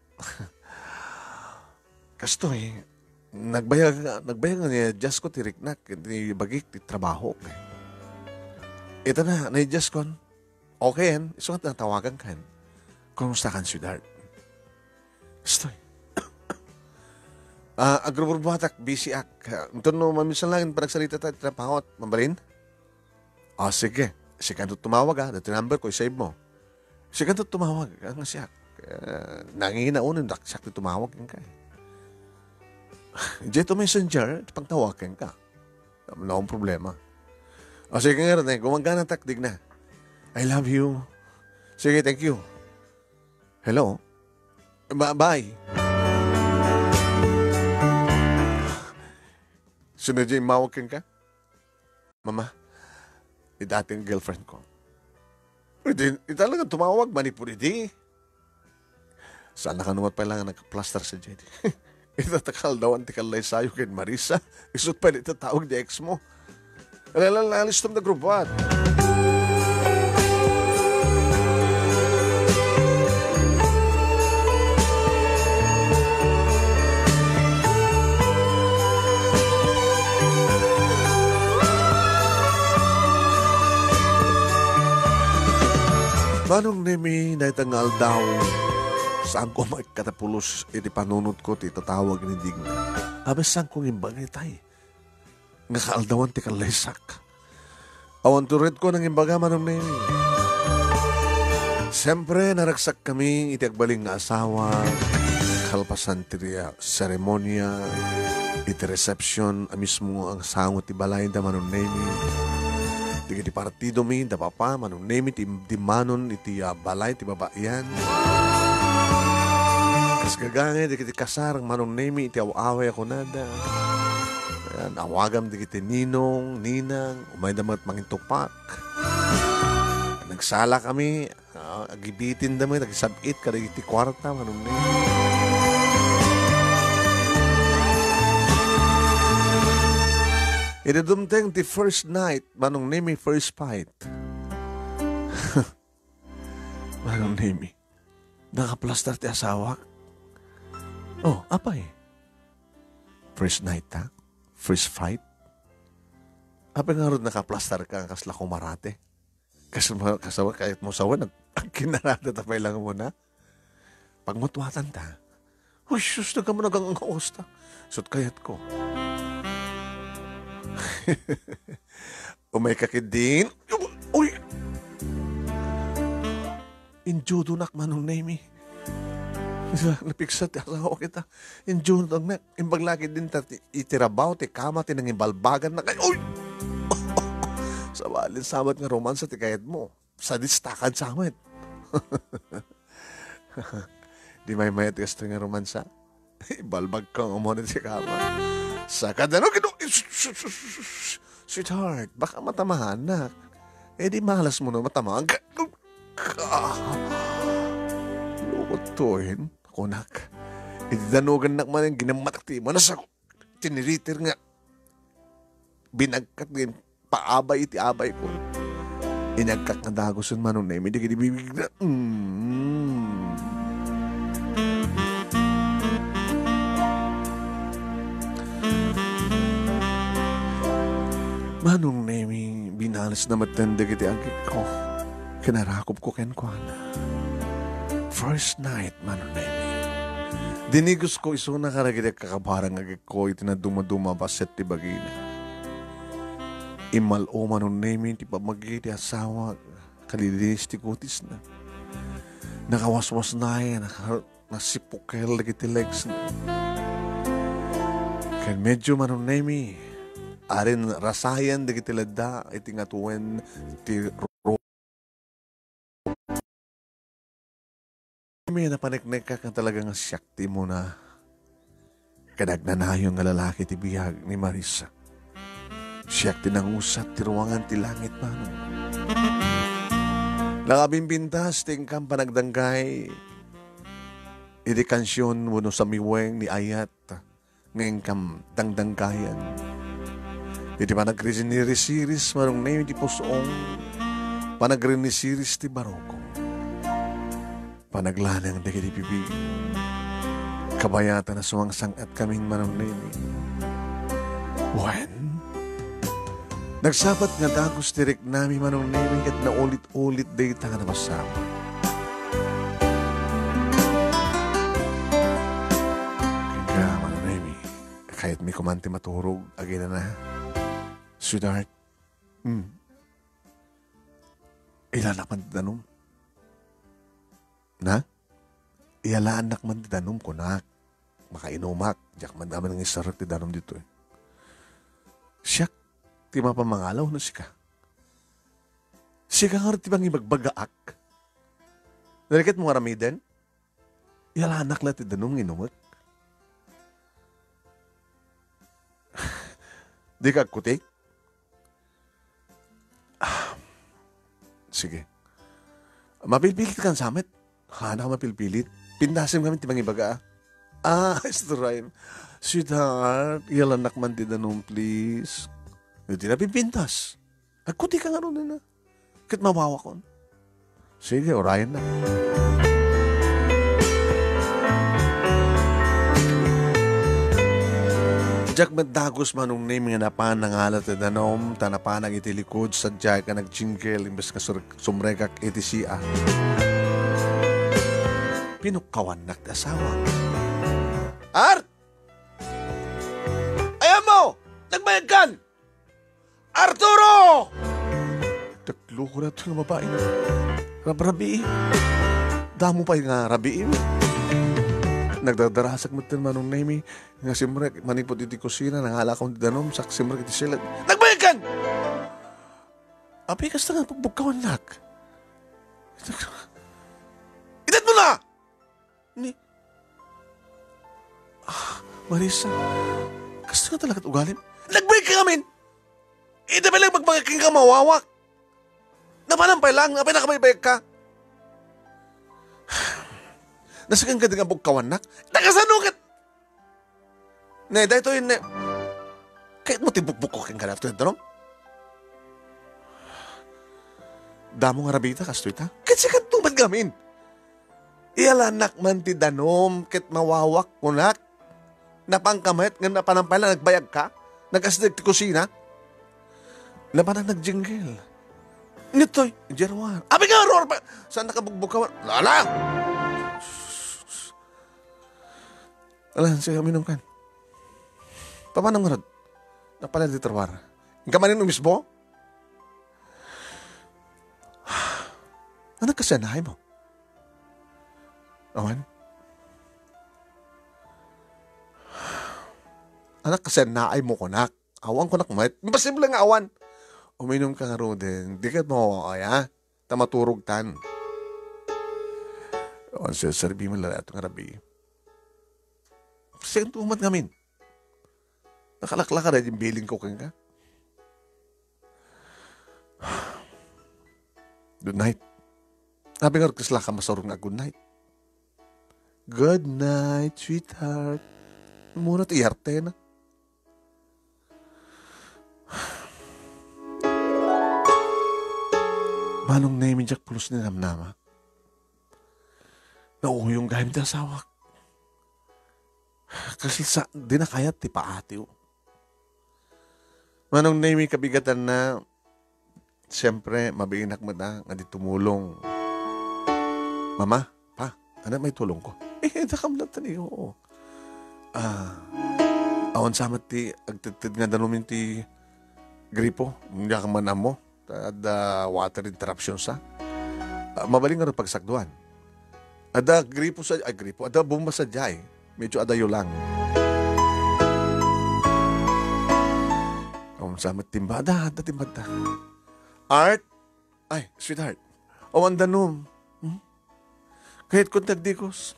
Kasto eh, nagbayag, nagbayag nga niya, just ko tiriknak, ni bagik, ti trabaho. Ito na, na-just ko. Okay yan. So nga tawagan ka. Kumusta ka, sweetheart? Stoy. Ah, uh, agroburbatak, busy ak. Ito no, maminsan lang, panagsalita tayo, trabaho at mabalin? Ah, oh, sige. Sige ka tumawag ha. Dati number ko, save mo. Sige ka tumawag. Ang siyak. Uh, Nanginginaunin, siyak na tumawag ka. Diyan ito messenger, pagtawagan ka. Wala akong problema. O sige nga rin, gumagana takdig na. I love you. Sige, thank you. Hello? Ba- bye. Sunod dyan, mawag ka? Mama, yung dating girlfriend ko. Hindi, talagang tumawag, manipuri di. Sana ka naman pala nga nagka-plaster sa J D. Itatakal daw ang tikalay sayo kay Marisa. Isot pa ito tawag di ex mo. Alalalastom na grubat. Manong nimi na itangal daw saan ko magkatapulos iti panunod ko ti tatawag ni Digna. Abes saan kong imbagay tay. Nga kaaldawan ti kalaysak. Awan turid ko ng imbaga manong nimi. Siyempre naragsak kami iti agbaling nga asawa. Kalpasan ti seremonya. Iti reception mismo ang sangot ti balay da manong nimi. Iti partido mi, da papa, manong name iti di manon, iti uh, balay, iti babayan. Kas gagangay, di kiti kasar, manong name iti awaway ako nada. Ayan, awagam di kiti ninong, ninang, umay damat mangintupak. Nagsala kami, uh, agibitin dami, nagisabit, kada iti kwarta, manong name. Idadumteng ti first night, manong nimi first fight. Manong nimi, nakaplaster ti asawa. Oh, apa eh? First night ha? First fight? Apa nga rin nakaplaster ka kasla kumarate? Kasi kasawa, kahit mo sawa, kinarate tapay lang mo na. Pagmutwatan ta, uy, sus, na ka mo nagang ang kaosta. Sut kayat ko. Umay kakidin. Uy! Injudo nak manong name eh. Napiksat asawa kita. Injudo nak. Imbaglaki din ta itirabaw, ti kama, tinang imbalbagan na kayo. Uy! Sa walin samat nga romansa ti kayat mo. Sa distakan samat. Di may mayat gusto nga romansa. Ibalbag kang umunod si kama. Sa kadano, kino, sweetheart, baka matamahan na. Eh di malas mo na matamahan. Lukutuin, kunak. Idanugan nak man yung ginamatakti mo. Nasa tiniritir nga. Binagkat nga paabay iti abay ko. Inagkat nga dagosan manong na. Hindi kinibibig na. Mm. Alis na matanda kiti agit ko. Kinarakop ko ken ko na. First night, Manong Nemi. Dinigos ko iso na karagit kakabarang agit ko iti na dumaduma baset ti bagina. Imalo Manong Nemi ti pamagi ti asawa kalilis ti kutis na. Nakawaswas na yan, nasipukel lagi ti legs na. Kaya medyo Manong Nemi, arin rasayan lagi ti lada, iti ngatuwen ti ro. May napaniknek ka kang talagang siyakti mo na kadagnanayong nga lalaki ti biyag ni Marisa. Siyakti ng usat ti ruwangan ti langit Manong. Nakabimbintas ting kang panagdanggay iti kansyon wano sa miweng ni Ayat ngayon kam dangdanggayan. Iti panagrinisiris Manong Nemi ti pusong panagrinisiris ti baroko. Panaglanang dagi di bibig. Kabayatan na suwangsang at kaming Manong Nemi. When? Nagsapat nga dagos direk nami Manong Nemi at naulit-ulit day ta nga napasama. Kaya Manong Nemi, kahit may kumanti maturog, agina na. Sweetheart, hmm. Ilanak man tanong. Na? Ialaanak man ti danom ko na. Makainumak. Diyak man naman ng isarak ti danom dito eh. Siyak, ti mapamangalaw na sika. Sika nga rin ti bang imagbagaak. Nalikat mo nga ramiden? Ialaanak na ti danom inumak. Di ka kutik? Ah, sige. Mapilpilit kang samit. Hana ka mapilpilit. Pindasim kami ti bang ibaga. Ah, it's the rhyme. Sweetheart, ialanak man ti danom, please. Hindi na pipintas. Agkuti ka nga ron na. Kit mawawa ko. Sige, orayan na. Diyak madagos Manong Nemi nga napan ng alat ti danom, tanapanag iti likod, sadya ka nagchingkel, imbes ka sumrekak iti siya. Pinukawan na asawa. Art! Ayaw mo! Nagbayag kan! Arturo! Taklo ko na ito ng babae na. Rab-rabi. Damo pa yung rabi. Nagdadarasak mo ito Manong Nemi. Nga simrek, manipot iti kusina, nangala kong danom, sak simrek iti silat. Nagbayag kan! Abi, kasta nga pagbukawan nak. Itat mo na! Ni... Ah, Marisa, kasta nga talagat ugalim. Nagbayag ka kamin! Ida ba lang magpagaking ka mawawak? Napanampay lang, apay nakabaybayag ka. Nasa kang ganda nga bugkawan nak? Nakasanukat! Ne, dahil ito yun, ne. Kahit mo tibukbuk ko kang ganap ito, no? Damo nga rabita, kasto ita? Kahit siya katuman gamin. Ialanak man ti danom, kit mawawak ko nak. Napangkamit, nga napanampay lang, nagbayag ka. Nag-asdag ti kusina. Laban ang nagjinggil. Nito'y, Jerwan. Abi nga, Ror, pa. Saan nakabugbog ka? Lala! Alam, siya minum kan. Pamanang nga, napala di tarwara. Ang kamanin umisbo? Ano kasanahay mo? Awan? Anak kasanahay mo kunak. Awan kunak mo. Imposible nga awan. Uminom ka nga ro din. Di ka mawawakay ha. Tamaturog tan. Awan siya, sarbi mo lang itong arabi. Sige tumat ngamin. Nakalakla ka rin yung billing ko kang ka. Good night. Sabi nga kasla ka masarong na good night. Good night, sweetheart. Muna ito iarte na. Manong Nemi Jack plus ni namnama. Nauuyong gahim di asawak. Kasi sa, di na kaya ti paatiw. Manong Nemi kabigatan na siyempre, mabiinak mo na nga di tumulong. Mama, pa, ano may tulong ko? Eh, nakam na tani, oo. Ah, awan sa amat ti, agtitid nga danumin ti gripo, hindi ka man mo, ada water interruption sa. Uh, mabaling nga rin pagsakduan. Ada gripo sa, ay gripo, ada bomba sa jay, medyo adayo lang. Awan sa amat timba, ada, ada timba da. Art, ay, sweetheart, awan danom, hmm? Kahit kung tagdikos.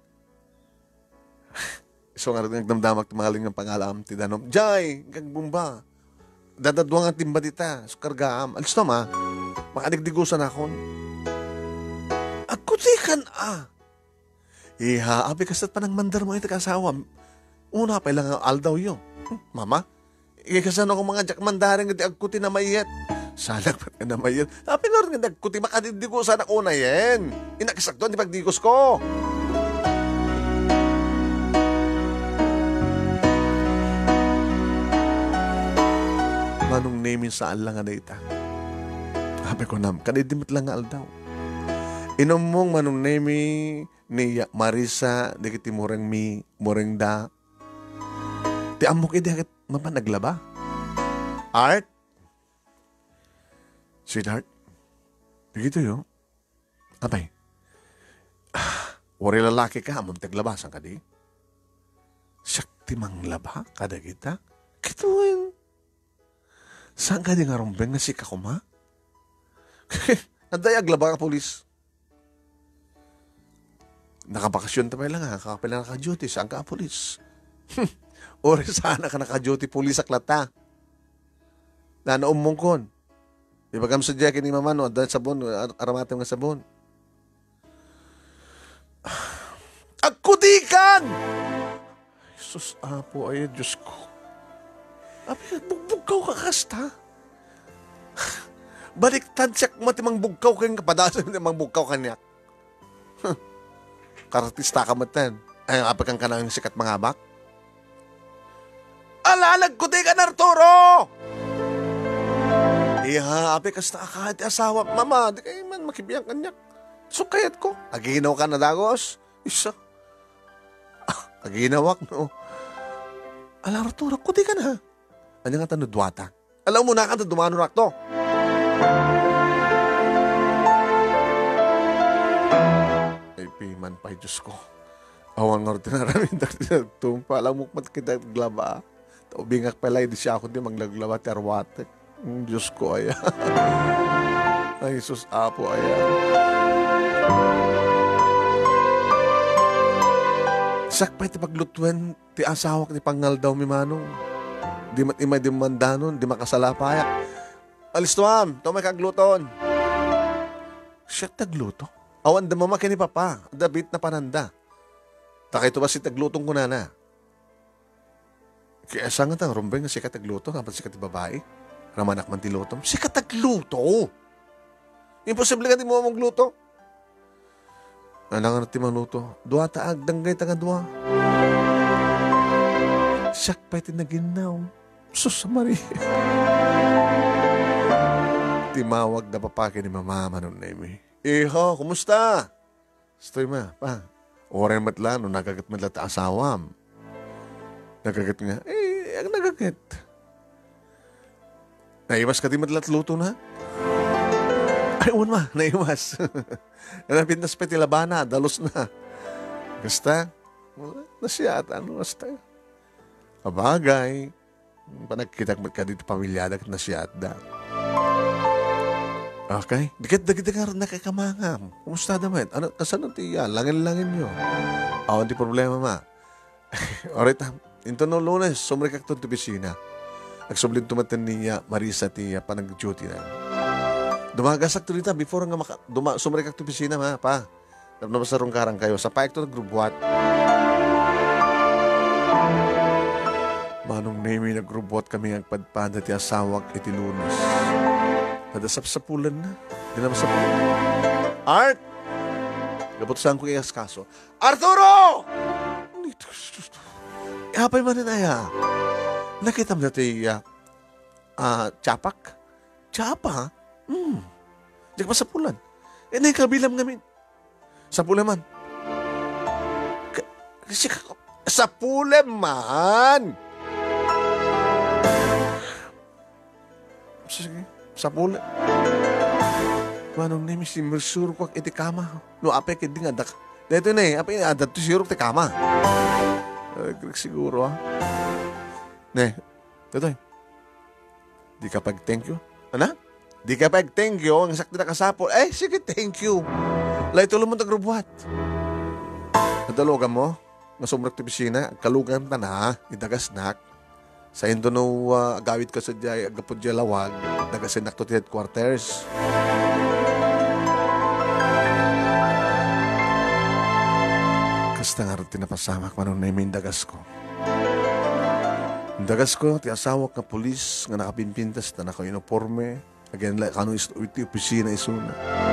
So nga rin nagdamdamak tumaling ng pangalam ti danom. Jay, kag bomba. Dadadwa nga timba dita. So kargaam. Alis na ma. Makadigdigusan akon. Agkutikan ah. Iha, abi kasat pa ng mandar mo ito kasawa. Una pa ilang aldaw yun. Mama, ikasan ako mga jak mandaring nga agkuti na mayet. Salak pa ka na mayet. Tapi lor nga agkuti makadigdigusan ako na yan. Inakasaktuan di pagdigos ko. Manong namin saan lang nga na ita. Habi ko nam, kanidimit lang nga aldaw. Inom mong manong nami ni Marisa, di kiti mureng mi, mureng da. Ti amok iti hakit mapanaglaba. Art? Sweetheart? Begitu yo. Abay. Ah, wari lalaki ka, among taglabasan ka di. Sakti mang laba, kada kita. Kituin. Saan ka di nga rumbeng na si kakuma? Nadayag laba ka polis. Nakabakasyon tamay lang ha, kakapila naka-duty. Saan ka polis? Ori sana ka naka-duty polis sa klata. Na naumong kon. Ibagam sa jacket ni mama no, dahil sabon, aramatim nga sabon. Agkudikan! Jesus, apo ay Diyos ko. Abi, bugbugkaw ka kasta. Baliktad siya matimang bugkaw kayong kapadasan matimang bugkaw kanyak. Karatista ka matan. Ay, apakang ka ng sikat mga bak. Alalag ko di ka, Arturo! Iha, api kasta ka at asawa. Mama, di kayo man makibiyang kanyak. So, kayat ko. Aginaw ka na dagos. Isa. Ah, aginawak, no? Ala, Arturo, ko di ka na. Ano nga tanudwata? Alam mo na ka na dumano rakto. Ay, piman pa, Diyos ko. Awan nga rin tinaramin dati tumpa. Alam mo mat kita glaba. Taubingak pala, hindi siya ako di manglaglaba terwate. Diyos ko, aya. Ay, sus, apo, aya. Sakpay ti paglutuan ti asawak ni pangal daw mi manong. Di mat imay di mandanon, di makasalapaya. Alis tuam, ito may kagluton. Siya tagluto? Awan da mama kini papa, dabit na pananda. Takay ito ba si taglutong ko na na? Kaya saan nga tang rumbeng na si katagluto, kapag si katibabae? Ramanak man tilutom, si katagluto! Imposible ka di mo magluto. Ano nga natin maluto? Dua taag, danggay tanga dua. Siyak pa iti naginaw. Sus, Maria. Timawag na papake ni mama manon na imi. Iho, kumusta? Stoy ma, pa. Oren matla, no nagagat matla ta asawam. Nagagat nga, eh, ang nagagat. Naiwas ka di matla't luto na? Ay, uwan ma, naiwas. Napintas pa tilabana, dalos na. Gasta? Nasyat, ano, basta. Abagay. Panagkitak mo ka dito pamilyada at nasyat da. Okay. Dikit-dikit nga rin nakakamangam. Kumusta naman? Ano, kasan ang tiya? Langin-langin nyo. Awan di problema ma. Alright, into no lunes, sumrikak to pisina. Nagsublin tumatan niya Marisa tiya pa nag-duty na. Dumagasak to dito before nga maka, duma, sumrikak to pisina ma, pa. Napasarong karang kayo. Sa paik to nag-grubuat. Manong name nag-grubuat kami ang padpada ti asawak iti lunes. Nadasap-sapulan na. Dinamasapulan. Art! Gabot saan ko iyas kaso. Arturo! Ihapay man na ya. Nakita mo dati uh, uh, Chapak? Chapa? Hmm. Diyak pa sa pulan. Eh, na kabilam ngamin. Sa pulan man. K- Kasi ka- sa pulan man. Sige, sa pulan. Manong nemi si Mersur ko iti kama. No, apay kiti nga dak. Dito na eh, apay adat to sirok ti kama. Ay, siguro ah. Ne, dito eh. Di ka pag thank you. Ano? Di ka pag thank you, ang sakti na kasapol. Eh, sige, thank you. Lay tulo mo tagrubuhat. Nadalogan mo, nasumrak ti pisina, kalugan ta na, idagasnak. Sa indo no uh, agawit ka sa jay, agapod jay lawag, nagasinak to ti headquarters. Kasta nga rin tinapasamak manong na yung dagas ko. Dagas ko, ti asawak nga pulis, nga nakapimpintas na naka-uniforme, again, like, ano iti opisina isuna.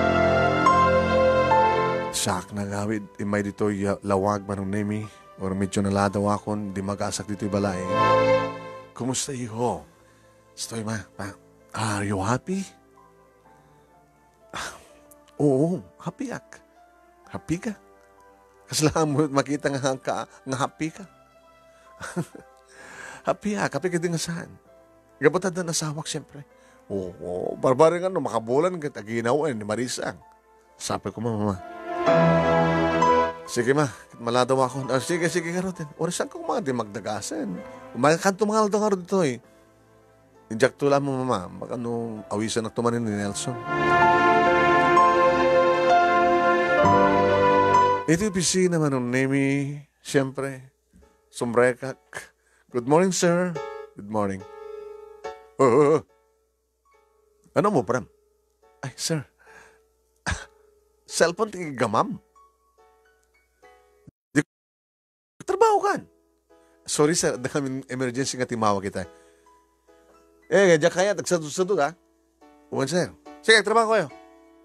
Sak na gawid, imay dito lawag manong nemi, or medyo naladaw akon, di magasak dito balay. Kumusta iho? Stoy ma, pa, are you happy? Ah, oo, happy ak. Happy ka? Kasalahan mo makita nga, ka, nga happy ka. Happy ha, kapag hindi nga saan. Gabotad na nasawak siyempre. Oo, oo barbari nga no, makabulan ka, taginawan ni Marisa. Sabi ko mama. Sige ma, maladaw ako. Ah, sige, sige nga rin. Oras saan ko mga di magdagasan. Kanto mga aldo nga rin dito eh. Injak tula mo mama, baka no, awisan na tumanin ni Nelson. Ito yung pisina man ng Nemi, siyempre, sumbrekak. Good morning, sir. Good morning. Oh, oh, oh. Ano mo, Bram? Ay, sir. Cellphone tingin gamam. Di trabaho kan. Sorry, sir. Dahil emergency nga timawa kita. Eh, kaya kaya, tagsado-sado ha. Uwan, sir. Sige, trabaho kayo.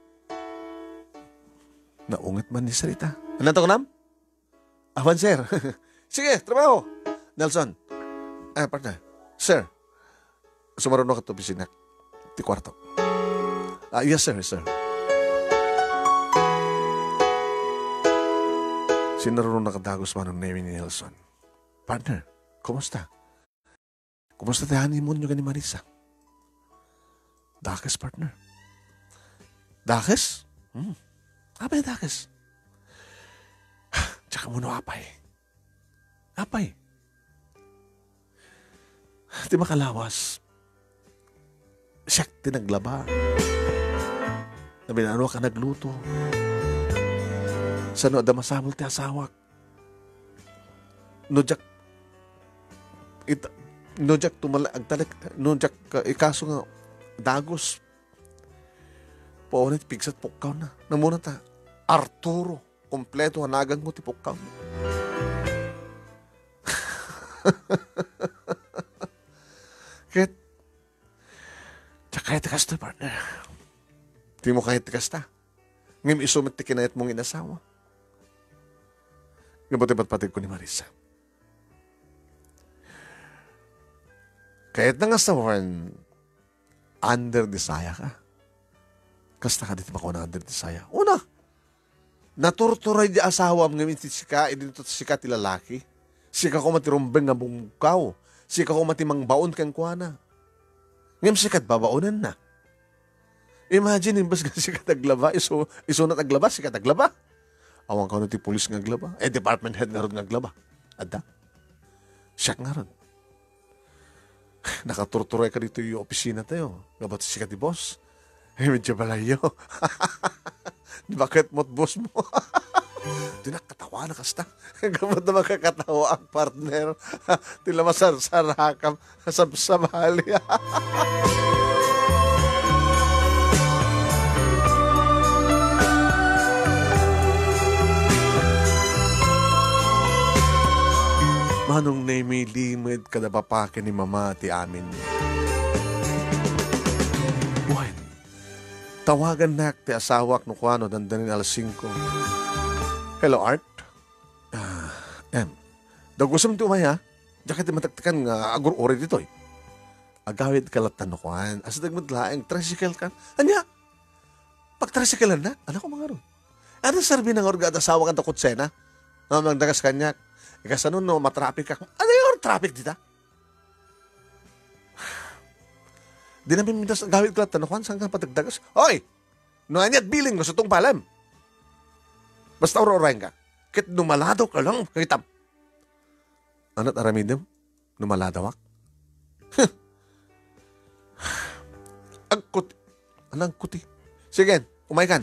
Naungit man ni Sarita. Ano to ko nam? Awan, sir. Sige, trabaho. Nelson. Ah, partner. Sir. Sumaroon ka to pisina. Ti kwarto. Ah, yes, sir, sir. Sinaroon na kadagos man ng name ni Nelson. Partner, kumusta? Kumusta tayo honeymoon nyo ka ni Marisa? Dakes, partner. Dakes? Hmm. Apay, dakes. Tsaka mo no apay. Apay. Di makalawas. Siya tinaglaba. Nabi na ano ka nagluto. Sa no, adamasamol ti asawak. Nojak, it, nojak tumala, agtalik, nojak, ikaso nga, dagos. Paunit, pigsat pukaw na. Namuna ta, Arturo, kompleto, hanagan mo ti pukaw. Kahit, kahit tikas na, partner. Di mo kahit tikas na. Ngayon isumit ti kinayat mong inasawa. Ngabuti ba't patid ko ni Marisa? Kahit na nga sa one, under desire ka. Kasta ka dito ba ko na under desire? Una, naturturay di asawa ang ngayon ti sika, idinto ti sika ti lalaki. Sika ko matirumbeng nga bungkaw. Sika ko matimang baon kang kuwana. Ngayon sikat babaonan na. Imagine, imbas ka sikat aglaba, iso, iso na taglaba, sikat aglaba. Awang ka na ti pulis nga aglaba. Eh, department head nga ron nga aglaba. Ada. Siyak nga ron. Nakaturturay ka dito yung opisina tayo. Gabat sikat di boss. Eh, medyo balayo. Di bakit mo't boss mo? Di nakatawa na kasta. Gamot na makakatawa ang partner. Tila masarsarakam sa samali. Manong name limit kada papakin ni mama ti amin. Buwan. Tawagan na ti asawak no kuano dandanin alas singko. Hello, Art? Ah, em. Daw gusto mo tumay ha? Diyan kita matagtakan nga agur ori dito eh. agawid kalatanukuan. Asa dagmadlaeng, tricycle ka. Anya, pag tricycle na, ano ko mga ron? Ano sarbi ng orgada asawa kan takot sena? No, magdagas kanya. Ikasanon no, matraffic ka. Ano yung traffic dita? Di namin mintas agawid kalatanukuan, saan ka patagdagas? Hoy! No, anyat biling mo sa itong palam. Basta ororain ka. Kit numalado ka lang, kakitam. Ano't aramidem? Numaladawak? Ang kuti. Anang kuti. Sige, umay kan.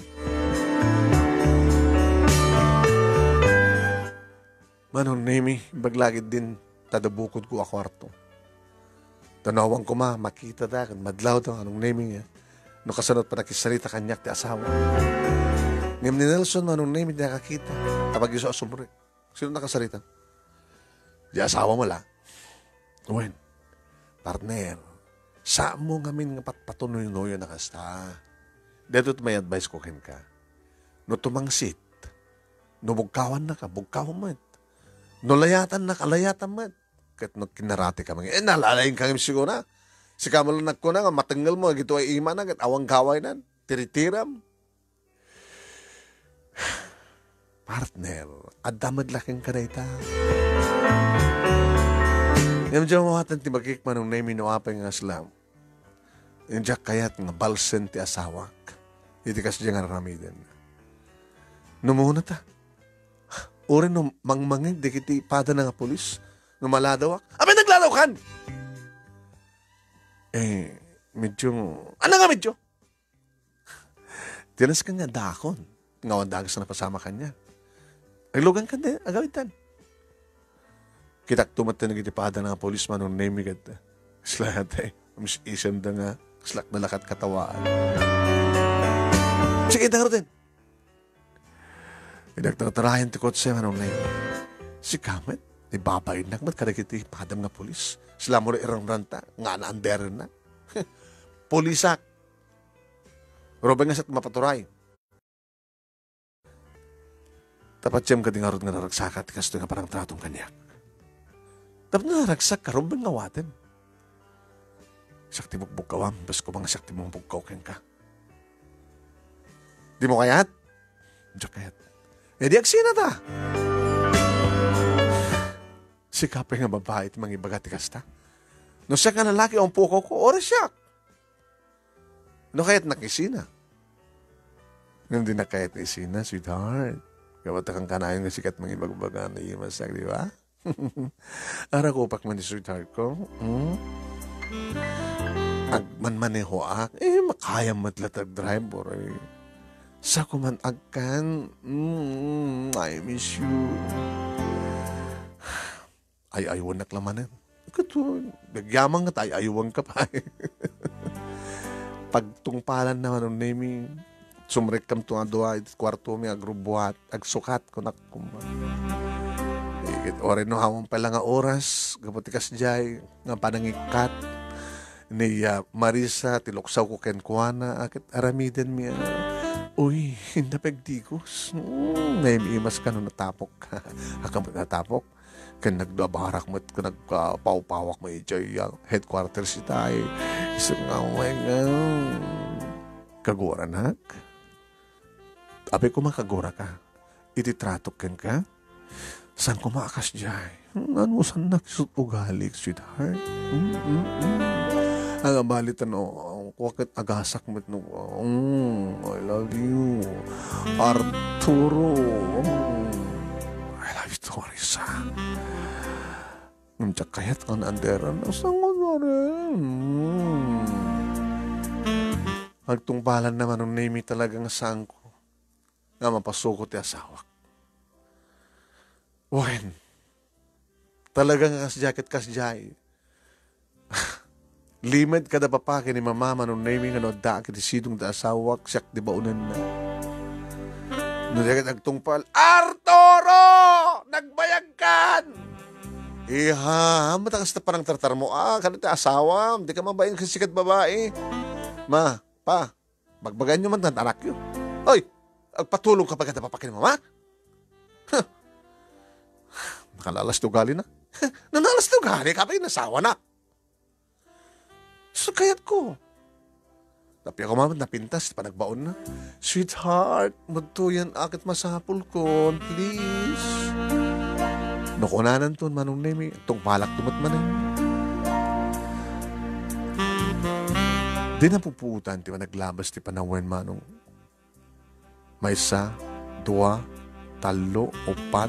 Manong nemi, baglagid din tadabukod ko a kwarto. Tanawang ko ma, makita da, kan madlaw daw, anong nemi niya. No kasanot pa nakisarita kanyak ti asawa. Ngam ni Nelson, anong nemi niya kakita. Kapag iso asumre. Sino nakasarita? Di asawa mo la. Wen, partner, sa mo ngamin nga patpatunoy no yun nakasta. Deto't may advice ko ken ka. No tumangsit, no bugkawan na ka, bugkawan mo. No layatan na ka, layatan mo. Kat no kinarati ka mga, eh nalalayin ka siguro na. Si kamalunak ko na nga, matanggal mo, gito ay ima na, kat awang kaway na, tiritiram. Partner, adamad laking kareta. Yung dyan mawatan ti magkik manong na minuapay nga slam. Yung dyan kayat nga balsen ti asawak. Iti kasi dyan nga ramiden. Numuna ta. Uri no mangmangin, di kiti pada na nga polis. Numaladawak. Abay naglalawakan! Eh, medyo, ano nga medyo? Tinas ka nga dakon. Ngawan dagas na pasama kanya. Naglugan ka din, agawitan. Kitak tumat na nagitipada ng polisman nung name ka. Slahat eh. Mas isam da nga. Slak na lakat katawaan. Sige, tangaro din. Pinagtatarayan ti kotse manong name. Si Kamet, ni babay na. Mat kadagiti padam nga polis. Sila mo rin irang ranta. Nga na anderin na. Polisak. Robang nga sa't mapaturay. Tapat siyam ka di nga rin nga naragsakat. Kasto nga parang tratong kanyak. Dapat na naragsak ka, Robang nga watin. Sakti mong bugkawam. Bas ko mga sakti mong bugkaw ka. Di mo kayat? Diyak kayat. Eh di aksina ta. Sikapin nga babae iti mga ibagati kasta. No siya ka lalaki ang puko ko, oras siya. No kaya't nakisina. Hindi na kaya't nakisina, sweetheart. Kawata kang kanayon nga sikat mga ibagbaga na imasak, di ba? Ara ko upak man ni sweetheart ko. Hmm? Agman maneho ak, eh makaya matlatag driver eh. Sa kuman agkan, mm, I miss you. Ay aywan naklamanan. Kato, nagyamang nga tayo, aywan ka pa eh. Pagtungpalan naman ng naming, sumrek kam to nga doa, kwarto mi agrubuhat, agsukat ko nakuma. Ikit ore no hamon pala nga oras, kapatikas jay, nga panangikat, ni uh, Marisa, tiloksaw ko ken kuana, akit aramiden mi, uy, hindapegdigos, mm, naimimas ka no natapok, hakam natapok, kan nagdabarak mo, kan nagpawpawak mo ijay, uh, headquarters itay, isang nga umay nga, kagura nak, abe ko makagura ka, ititratok ken ka, saan ko maakas jay, hmm, ano saan nakisut ugalik, sweetheart, hmm, hmm, hmm. Ang abalitan o, wakit agasak mo no, mm, I love you, Arturo, mm, I love you too, Marisa. Namtsak kayat ka na anderan, asang ko na rin. Mm. Magtungpalan naman ng name talagang sangko nga mapasukot yung asawak. Wen, talagang kas-jacket kas-jay. Limit kada papake ni mama nung naming ano da kiti sidong da asawak siyak di ba unan na. No dagat agtungpal, Arturo! Nagbayagkan! Iha, matakas na parang tartar mo. Ah, kanita asawa, di ka mabayang kasikat babae. Ma, pa, bagbagan nyo man ng anak yun. Hoy, agpatulong ka pa kada papake ni mama? Huh. Nakalalas tugali na. Nanalas tugali ka pa yung nasawa na. sa kayat ko. Tapi ako mamat napintas, panagbaon na. Sweetheart, magtuyan akit masapul ko, please. Nakunanan to, manong nemi, itong palak tumat man eh. Di na puputan, di ba naglabas ti panawen manong. May isa, dua, talo, upat.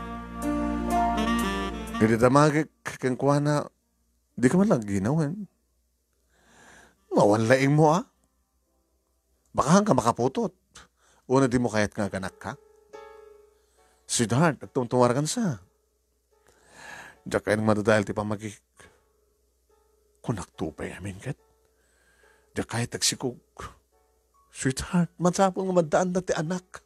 Hindi damagik kang kuha na, di ka man lang ginawan. Mawanlaing mo ah. Baka hanggang makaputot. Una di mo kaya't nga ganak ka. Sweetheart, nagtungtungar ka sa. Diyak kayo nang madadahil ti pamagik. Kunak tupay amin kat. Diyak kayo tagsikog. Sweetheart, matsapon nga madaan na ti anak.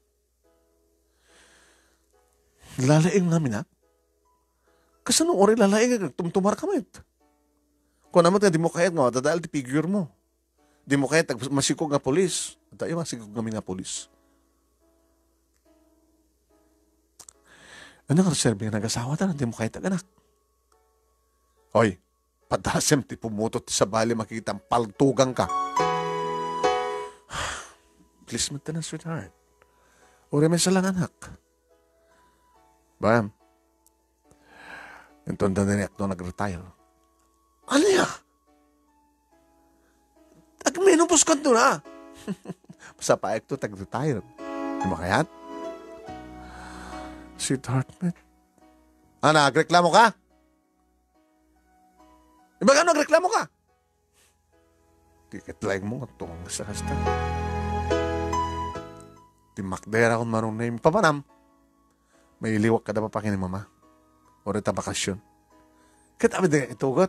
Lalaing namin ha. Kasi nung ori lalaing nga nagtumtumar ka mit. Kung naman nga di mo kaya't nga madadahil ti figure mo. Di mo kaya't masikog nga polis. Tayo masikog kami nga polis. Ano nga reserve nga nag-asawa ta? Di mo kaya't anak. Hoy, padasem ti pumutot sa bali makikita ang paltugang ka. Please mo ta na, sweetheart. Uri may salang anak. Bam. Yung tonda na niyak doon nag-retire. Ano ya? Agmenopos ka doon ha? Sa paek to, tag-retire. Di mo kaya't? Sweetheart, man. Ah, nagreklamo ka? Di ba ka nagreklamo ka? Tiket like mo, tuwang sa kasta. Timakdera akong marong na yung papanam. May iliwak ka na pa pakin ni mama. O rita bakasyon. Katabi din itugot.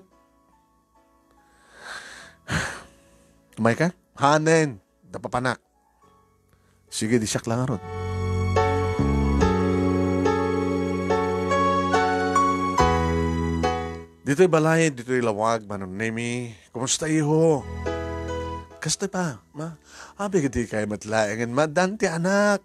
Kumay ka? Hanen. Dapapanak. Sige, di siyak lang arod. Dito'y balay, dito'y lawag, manong nemi. Kumusta iho? Kasta pa, ma? Abi ka di kayo matlaingin, madanti anak.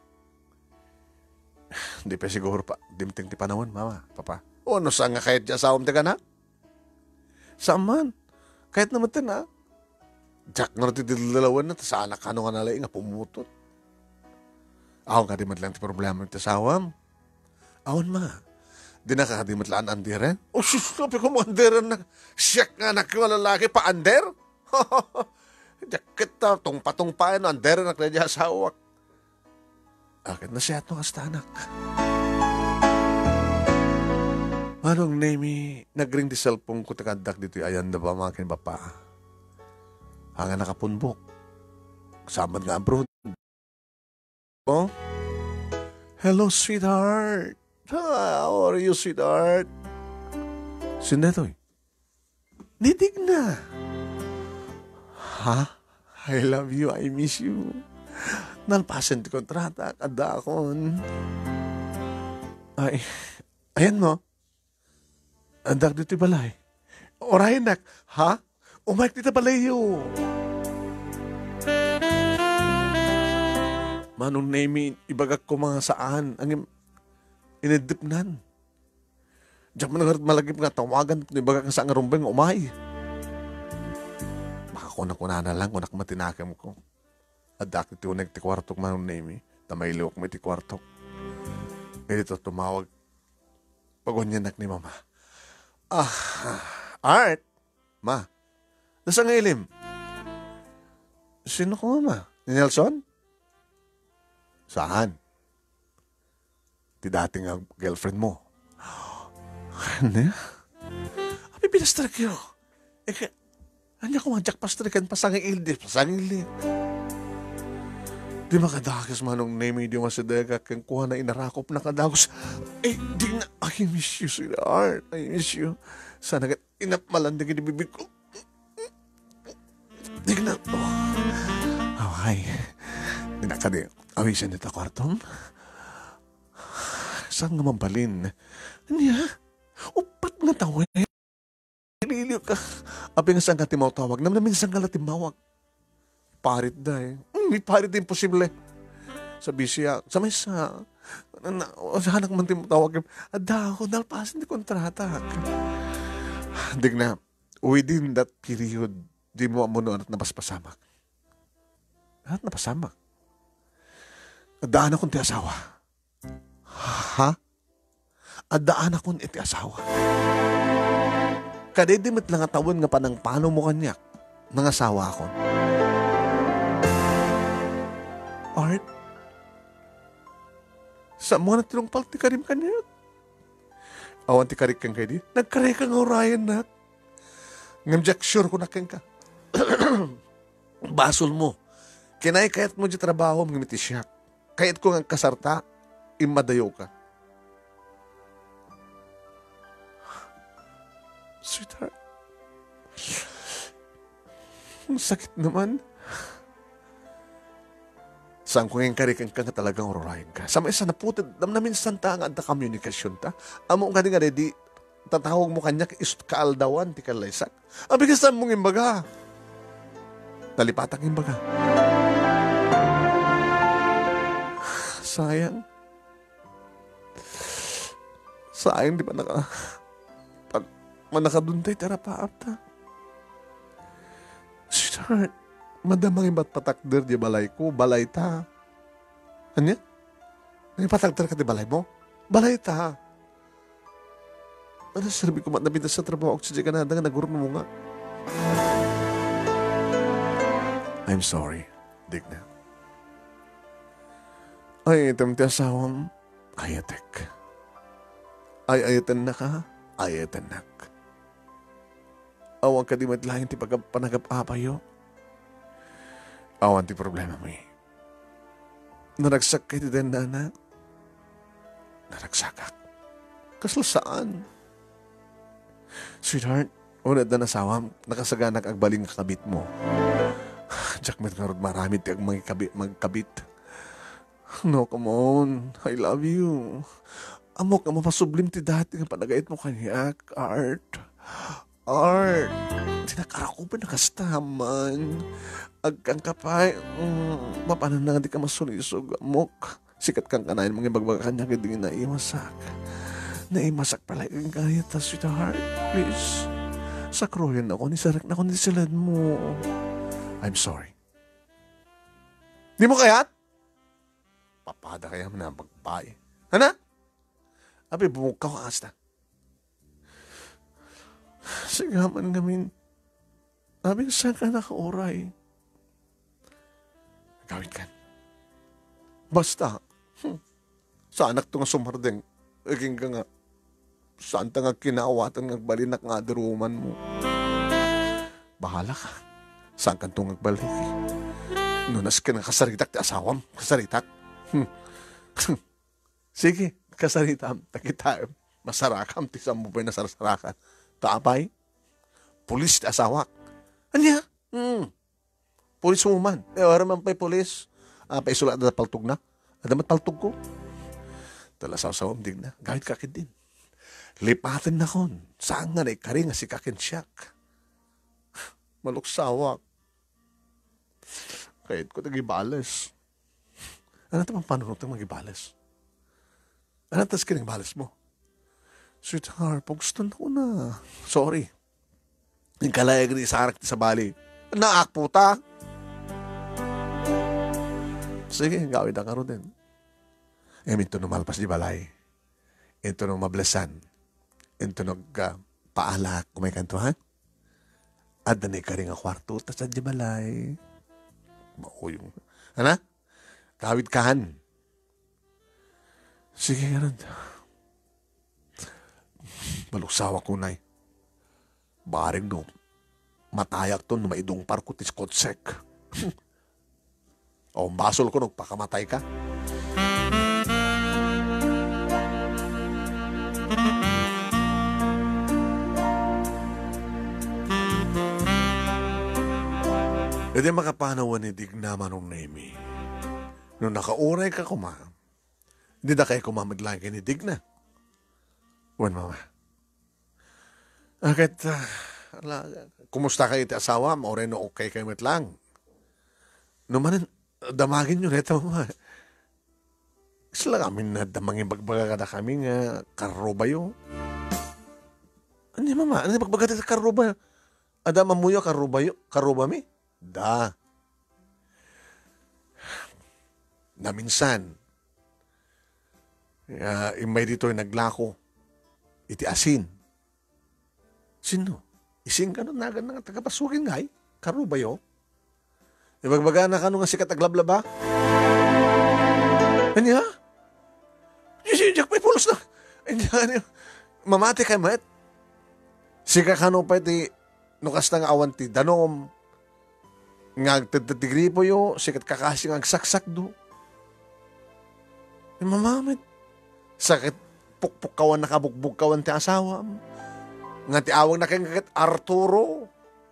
Hindi pa siguro pa, dimting ti panahon, mama, papa. O, no saan nga kahit di asawam ti ka na? Saan man? Kahit naman tin, ha? Jack nga natin dalawan na, sa anak ka nga nalay nga pumutot. Ako nga di matlang ti problema ti asawam. Awan, ma. Di na ka di matlaan andiren? O, sus, sabi ko mo andiren na. Siyak nga anak yung lalaki pa ander? Jack kita, tungpatong pa yun, andiren na kaya di asawak. Akit na siya itong hasta anak. Anong name nagring di cellphone ko takadak dito ayan na ba mga kinbapa? Hanga nakapunbok. Samad nga abroad. Oh? Hello, sweetheart. How are you, sweetheart? Sinetoy. Nidig na. Ha? I love you. I miss you. Nalpasan ti kontrata. Kadakon. Ay, ayan mo. Andak dito balay. Oray nak. Ha? Umayk dito balay yo. Manong name ibagak ko mga saan. Ang inedipnan. Diyak mo nang malagip nga tawagan. Ibagak nga saan nga rumbeng umay. Makakunak-kuna na lang. Kunak matinakam ko. Adak iti unag ti kwartok manong name. Tamailiwak mo iti kwartok. Ganito tumawag. Pagunyanak ni mama. Ah, Art. Ma. Nasa nga ilim? Sino ko mama? Ni Nelson? Saan? Ti dating ang girlfriend mo. Ano? Abi pinastrak yun. Eh, ano ko manjak pastrikan pasanging ildi. Pasanging ildi. Di makadakas manong name di masadega kang kuha na inarakop na kadagos. Eh, di na. I miss you, sweetheart. I miss you. Sana ka inapmalandig ni bibig ko. Di na. Oh. Okay. Di na ka di. Awisan nito kwartom. Saan nga mabalin? Niya? Upat nga tawin. Nililiw ka. Abi nga saan ka timawtawag. Namin saan ka latimawag. Parit da eh. May parit din posible. Sabi siya, sa may sa, sa hanak man timawtawag. Ada ako, nalpasan di kontrata. Dig na, within that period, Di mo amuno at napaspasamak. At napasamak. Adaan akong ti asawa. Ha? Adaan akong iti asawa. Kadidimit lang at tawon nga panang paano mo kanyak ng asawa akon. Art? Sa mga natilong palti karim kanyak? Awan ti karik kang kayo di? Nagkarik kang orayan na. Ngamjak sure ko na kang ka. Basol mo. Kinay kayat mo di trabaho mangimiti siya. Kayat ko ng kasarta, imadayo ka. Sweetheart. Ang sakit naman. Saan ko ngayon karikan ka nga talagang ororayan ka? Sa may isa na puti, dam namin santa nga da komunikasyon ta. Amo nga nga di, tatawag mo kanya is kaaldawan, ti kalaysak. Abigasan mong imbaga. Talipatang imbaga. Sayang. Sayang di ba naka... Pag manakaduntay tarapaap ta. Sweetheart, madamang iba't patakder di balay ko, balay ta. Ano yan? Nang patakder ka di balay mo? Balay ta. Ano sabi ko matnabintas sa trabaho ako sa Kanada nga nagurun mo nga. I'm sorry, Digna. Ay, itam ti asawam, ayatek. Ay, ayatan na ka, ayatan nak. Awang ka di matlahin ti pagpanagap-apayo. Awan ti problema mo eh. Naragsak kay ti dendana. Naragsakak. Kaslo saan? Sweetheart, unad na nasawam, nakasaganak agbaling kakabit mo. Jack, met nga marami ti ag magkabit. magkabit. No, come on. I love you. Amok nga mapasublim ti dati nga panagait mo kanyak. Art. Art. Tinakarakupan na kastaman. Agkang kapay. Mm, mapanan na nga di ka masulisog. Amok. Sikat kang kanayin mga bagbaga kanya kaya di naimasak. Naimasak pala yung kaya ta, sweetheart. Please. Sakroyan ako. Nisarak na ako ni silad mo. I'm sorry. Di mo kayat? Papada kaya mo na magbae. Hana? Abi, bumukaw ka kasta. Sigaman gamin. Abi, saan ka nakauray? Gawin ka. Basta. Hmm. Sa anak to nga sumardeng. Aging ka nga. Saan ta nga kinawatan nga balinak nga daruman mo. Bahala ka. Saan ka itong nagbalik? Nunas ka ng kasaritak ti asawam. Kasaritak. Hmm. Sige, kasaritam. Takita. Masarakam ti samubay na sarasarakan. Taapay. Pulis ti asawak. Anya? Hmm. Pulis mo man. Eh, wala man pa'y pulis. Ah, paisulat na paltog na. Adamat paltog ko. Talasaw-sawam din na. Gawit kakin din. Lipatin na kon. Saan nga na ikari nga si kakin siyak. Maluksawak. Kahit ko nag-ibales. Ano ito pang panunod ng mag-ibales? Ano ito sa kinag-ibales mo? Sweetheart, pag gusto na ko na. Sorry. Yung kalayag ni Sarak sa bali. Naakpo ta. Sige, gawin na karo din. E, minto numalpas di balay. Ito nung mablesan. Ito nung uh, paala kumikanto, ha? At na ka rin ang kwarto, tas sa di balay. Mao yung... Ano? Kawit kahan. Sige, ganun. Maluksawa ko, nay. Baring no. Matayak to, no maidong parko tis kotsek. O, basol ko, nagpakamatay ka. E di makapanawan ni Digna manong Nemi. Nung nakauray ka kuma, hindi na kayo kumamadlagay ni Digna. Wan, mama. Akit, uh, kumusta kayo iti asawa? Mauray no okay kayo matlang. Numanin, damagin nyo neto, mama. Sila kami na damangin bagbaga kada kami nga karoba yun. Ano mama? Ano bagbaga kada karoba? Ada mamuyo karubayo, karubami? Da. Na minsan, uh, imay dito yung naglako, iti asin. Sino? Ising ka nun nagan nga tagapasukin nga eh. Karubayo? Ibagbaga na ka nung nga sikat aglablaba? Ano ha? Jack may pulos na. Ano, mamati kay mat. Sika ka nung pa iti nukas na nga awan ti danom. Nga tagtigripo yo, sikat kakasing agsaksak do. E mamamit. Sakit pukpuk kawan nakabugbog kawan ti asawa. Nga ti awang nakangagit Arturo.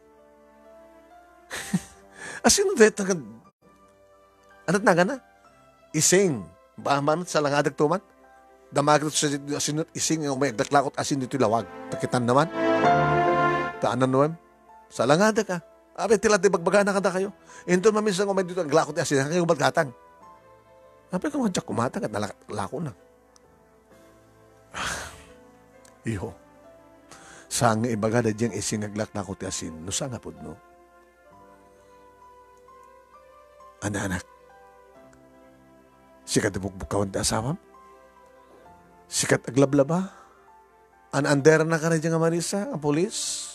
Asino dahit nagad? Anat na gana? Ising. Bahaman sa langadag tuman. Damagit sa asinot ising yung may agdaklakot asin dito lawag. Takitan naman. Taanan naman. Sa langada ka. Abe tila di bagbaga na kada kayo. Ito maminsan umay dito aglakot asin. Kayo batgatang. Abe ka madyak kumatang at nalako na. Iho. Saan nga ibaga na diyang ising aglakot asin. No saan nga po no? Anak-anak. Sikat ibukbukawan ta asawam? Sikat aglablaba? An-ander na ka na dyan nga Marisa, ang polis?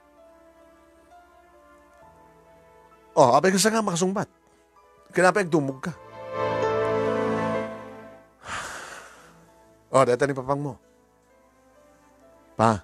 Oh, abay ka sa nga makasungbat. Kinapay dumog ka. Oh, data ni papang mo. Pa,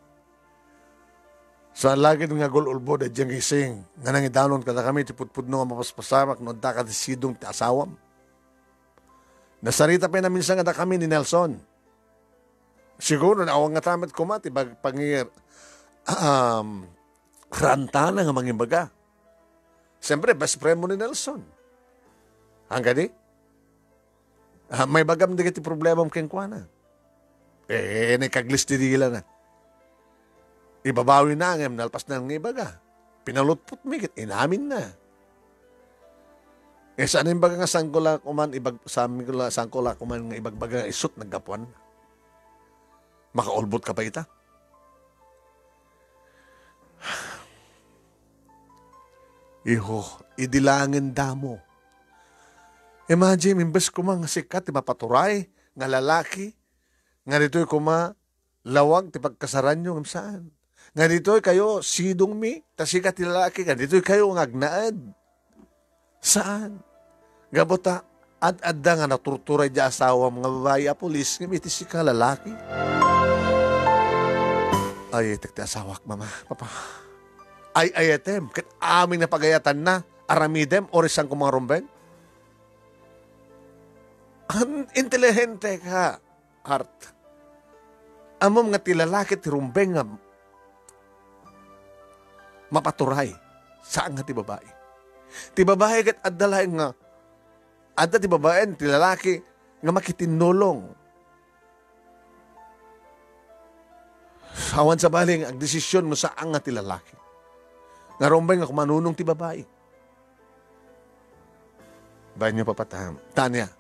sa lagi nga gululbo da dyan gising, nga nang idanon ka na kami, tiputpud no nga mapaspasamak, no da ka sidong ti asawam. Nasarita pa na minsan nga kami ni Nelson. Siguro na awang nga tamat ko mati, bag pangir, um, rantana nga mangimbaga. Siyempre, best friend mo ni Nelson. Hanggang di? Uh, may bagam di kiti problema mo kengkwana. Eh, nakaglis dirila na. Ibabawi na ang nalpas na ng ibaga. Pinalutpot migit, inamin na. Eh, saan yung baga nga sangkula kuman, ibag, sangkula, sangkula kuman nga ibagbaga isut, naggapuan. Makaulbot ka pa ita. Iho, idilangin damo. Imagine, imbes kumang sikat, mapaturay, nga lalaki, nga dito'y kuma, lawag, ti pagkasaran nyo, saan? Nga dito'y kayo, sidong mi, tasikat ti lalaki, nga dito'y kayo, ngagnaad. Saan? Gabota, ad-adda nga naturturay di asawa mga babae a polis, nga may si ka lalaki. Ay, tekte asawak, mama, papa. Ay, ayatem, kat aming na pagayatan na, aramidem, orisang kumang rumbeng. An intelihente ka, Art. Amom nga ti lalaki ti rumbeng nga mapaturay. Saan nga ti babae? Ti babae kat adalay nga adda ti babae ti lalaki nga makitinulong. Awan sa baling ang desisyon mo saan nga ti lalaki. Nga rumbeng nga kumanunong ti babae. Bayan niyo papataham. Tanya.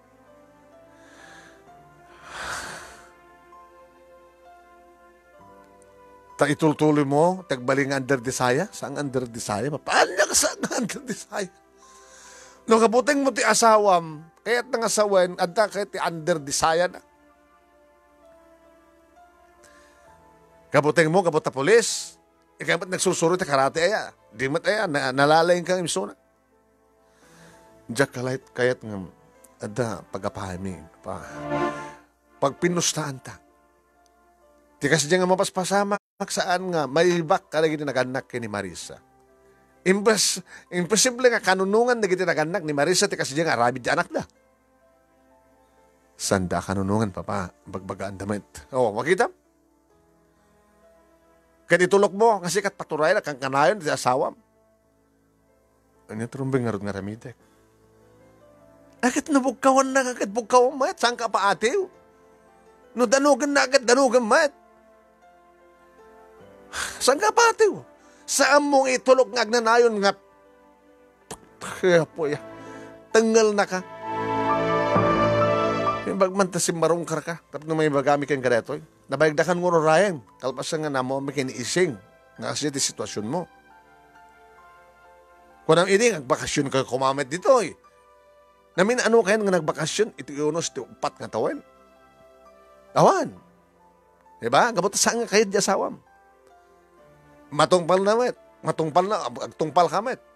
Ta itultuloy mo, tagbaling under desaya? Saan under desaya? Paano ka saan under desaya? No, kabuting mo ti asawam, kaya't nang asawan, adda kaya't ti under desaya na. Kabuting mo, kabuta polis, ikaw ba't nagsusuro ti karate aya? Di mat aya, na, nalalayin kang imsuna. Diyak kalayt kaya't nga, adda pagapahami. Pa. Pag pinustaan ta, di kasi diyan nga mapaspasama, saan nga, may ibak ka na gini naganak ni Marisa. Impes, imposible nga kanunungan na gini naganak ni Marisa, ti kasi diyan nga, rabid di anak da. Sanda kanunungan, papa, bagbagaan damit. Oo, makita? Kaya itulok mo, kasi kat paturay na kang kanayon, di asawam. Ano yung trumbing nga rin nga ramidek? Akit nabugkawan na kakit bugkawan mat, saan ka pa atiw? No danugan na agad, danugan mat. Saan ka patiw? Saan mong itulok nga agnanayon nga kaya po ya, tanggal na ka. Yung bagmanta si marong ka, tapos na may bagami kang karetoy. Nabayagdakan mo ro Ryan, kalpasan nga na mo may kiniising nga kasi di sitwasyon mo. Kung ang ini, nagbakasyon ka kumamit dito eh. Namin ano kayo nga nagbakasyon, ito unos, ito upat nga tawin. Awan. Diba? Gabot saan nga kayo di asawam. Matungpal na met. Matungpal na, agtungpal ka met.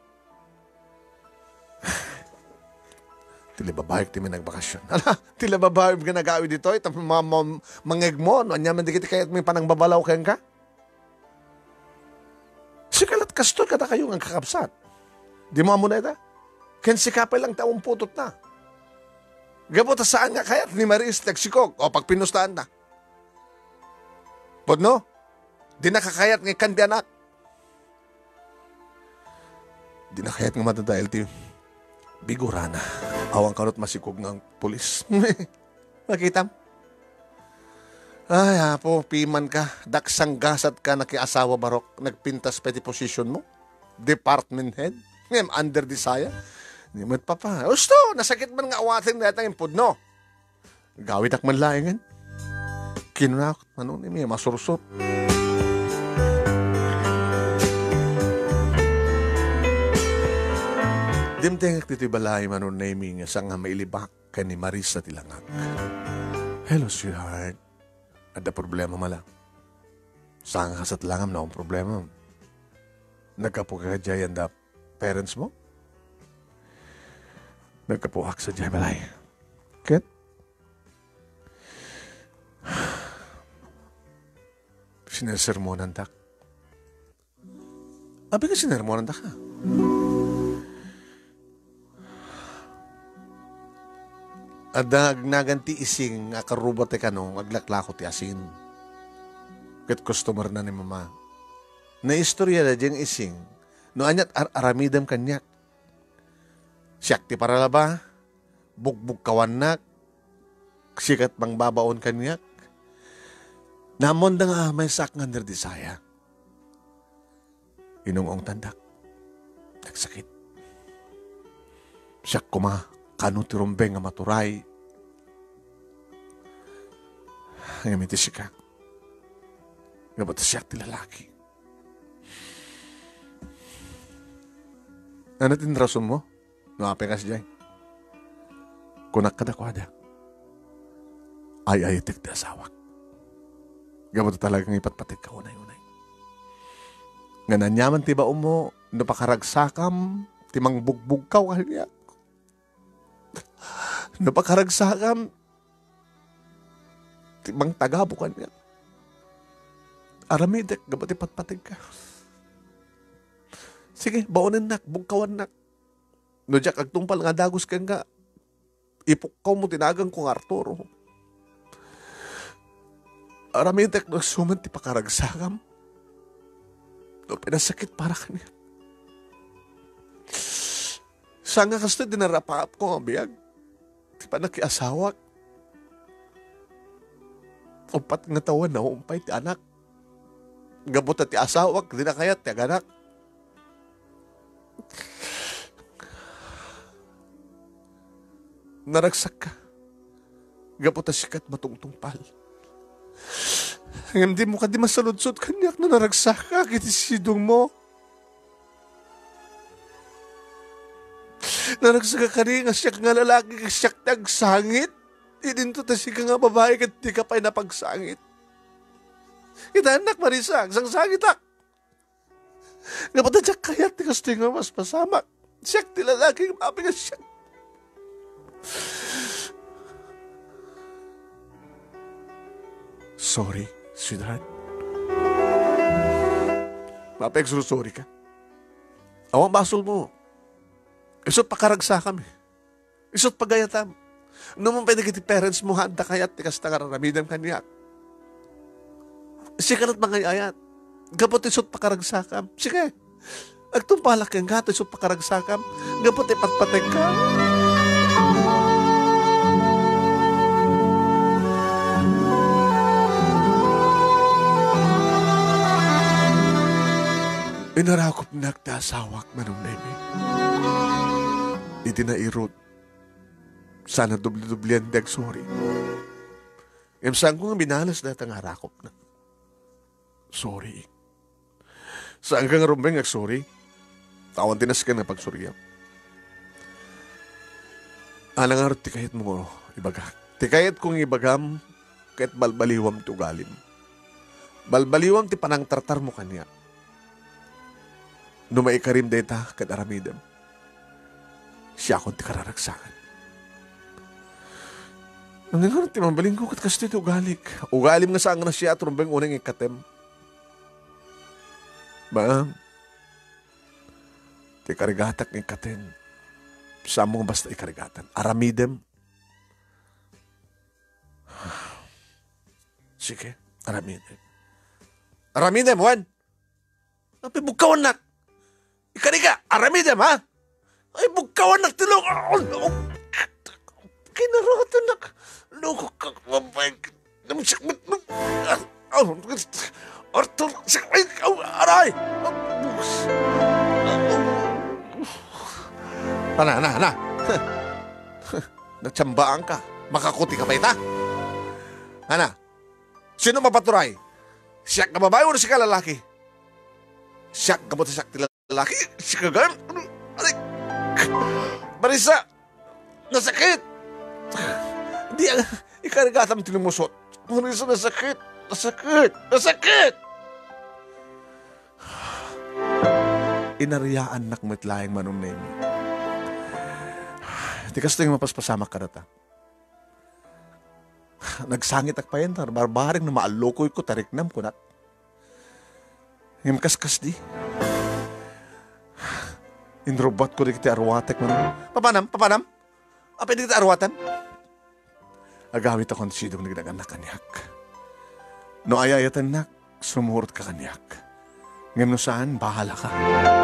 Tila babayag ti may nagbakasyon. Ala, tila babayag ka nag-awi dito, ito mangeg mo, ano niya man di kita kaya't may panang babalaw kayan ka? Sikalat kastol kada kayo ang kakapsat. Di mo amo na ita? Ken sikapay lang taong putot na. Gabot saan nga kaya't ni Maris nagsikog o pag pinustaan na. Podno, di nakakayat ng kandi anak. Di nakayat ng matadahil ti bigura na. Awang karot masikog ng pulis. Makita mo? Ay, apo, piman ka. Daksang gasat ka na kiasawa barok. Nagpintas pati posisyon mo. Department head. Ngayon, under desire. Nimot pa pa. Gusto, nasakit man nga awatin na itang impod, no? Gawit ak man laingan. Kinunakot man nun, may masursot. Dimtengak dito'y balay man nun, naming asang nga mailibak ka ni Marisa Tilangak. Hello, sweetheart. Ada problema mala. Saan ka sa tilangam na akong problema? Nagkapukadyayan da parents mo? Nagkapuhak sa dyan balay. Ket? Sinersermonan tak. Abi ka sinermonan tak ha? Ada naganti ising akarubot e kanong aglaklako ti asin. Ket customer na ni mama. Na istorya na diyang ising no anyat ar aramidam kanyak. Siyak ti paralaba, bugbog kawanak, sikat bang babaon kanyak. Namon da nga may sak nga nerdisaya. Inungong tandak, nagsakit. Siyak kuma, kanu ti rumbeng nga maturay. Ngayon ti siya ka. Ngayon siyak ti lalaki. Ano tin rason mo? No, apekas dyan. Kunak ka na kwada. Ay ay itik di asawak. Gamot talagang ipatpatik ka unay-unay. Nga nanyaman ti ba umo, no pakaragsakam, timang bugbog ka kanya. No pakaragsakam, timang tagabo kanya. Aramidek, gamot ipatpatik ka. Sige, baonin nak, bugkawan nak. No, Jack, agtungpal nga dagos ka nga. Ipukaw mo, tinagang kong Arturo. Aramitek, no, suman ti pakaragsakam. No, pinasakit para kanya. Saan nga kasto, dinarapaap ko ang biyag. Di pa nakiasawak. Umpat nga tawan na umpay ti anak. Gabot na ti asawak, di na kayat ti aganak. Naragsak ka. Gapot na sikat matungtungpal. Ngayon di mo ka di masaludsod kanyak na naragsak ka. Kitisidong mo. Naragsak ka kani nga siyak nga lalaki ka siyak nagsangit. Idinto ta siya nga babae kat di ka pa'y napagsangit. Kita anak Marisa, agsang-sangit ak. Gapot na siyak kayat di kasto nga mas pasamak. Siyak di lalaki nga mabi nga siyak. Sorry, sweetheart. Mapeg, sorry ka. Awang basol mo. Isot pakaragsa kami. Isot pagayatam. Noong pwede kiti parents mo, handa kayat, tikas na kararamidam kanyak. Sikalat mga ayat. Gapot isot pakaragsa kam. Sige. Agtumpalak kang gato, isot pakaragsa kam. Gapot ipatpateng ka. Inarakop na nagtasawak manong nemi. Iti na irod. Sana dubli-dublian dag sorry. Emsang ko nga binalas na itang harakop na. Sorry. Saan ka nga rumbeng ag sorry? Tawan tinaskan nga pagsurya. Alang nga ti kahit mo ibaga. Ti kahit kung ibagam, kahit balbaliwam ti ugalim. Balbaliwam ti panang tartar mo kanya. No maikarim data kat aramidem. Siya akong ti kararagsakan. Ano nga ti mambaling ko kat kasi ti ugalik. Ugalim nga saan nga na siya at rumbeng unang ikatem. Ba? Ti karigatak ikaten. Sa mga basta ikarigatan. Aramidem. Sige, aramidem. Aramidem, Juan. Ay, bugkawan nak. Ikariga, aramidem, ha? Ay, bugkawan nak, tilong. Kinaratan nak. Loko ka, mabay. Namasakmat mo. Arthur, sakay, aray. Ana, ana, ana. Nagsambaan ka. Makakuti ka pa ita. Ana, sino mapaturay? Siyak na babae o siya ka lalaki? Siyak ka mo siyak na lalaki? Siya ka gan? Aray! Marisa! Nasakit! Hindi, ikarigatan mo tinimusot. Marisa, nasakit! Nasakit! Nasakit! Inariyaan nak metlayang manong nemi. Di kasi yung mapaspasamak ka na ta. Nagsangit ak pa yan, barbaring na maalokoy ko, tariknam ko na. Ngayon kaskas di. Inrobot ko di kita arwatek mo. Papanam, papanam. Apa di kita arwatan? Agawit akong sidong nagdaganak kanyak. No ayayatan nak, sumuhurot ka kanyak. Ngayon no saan, bahala ka.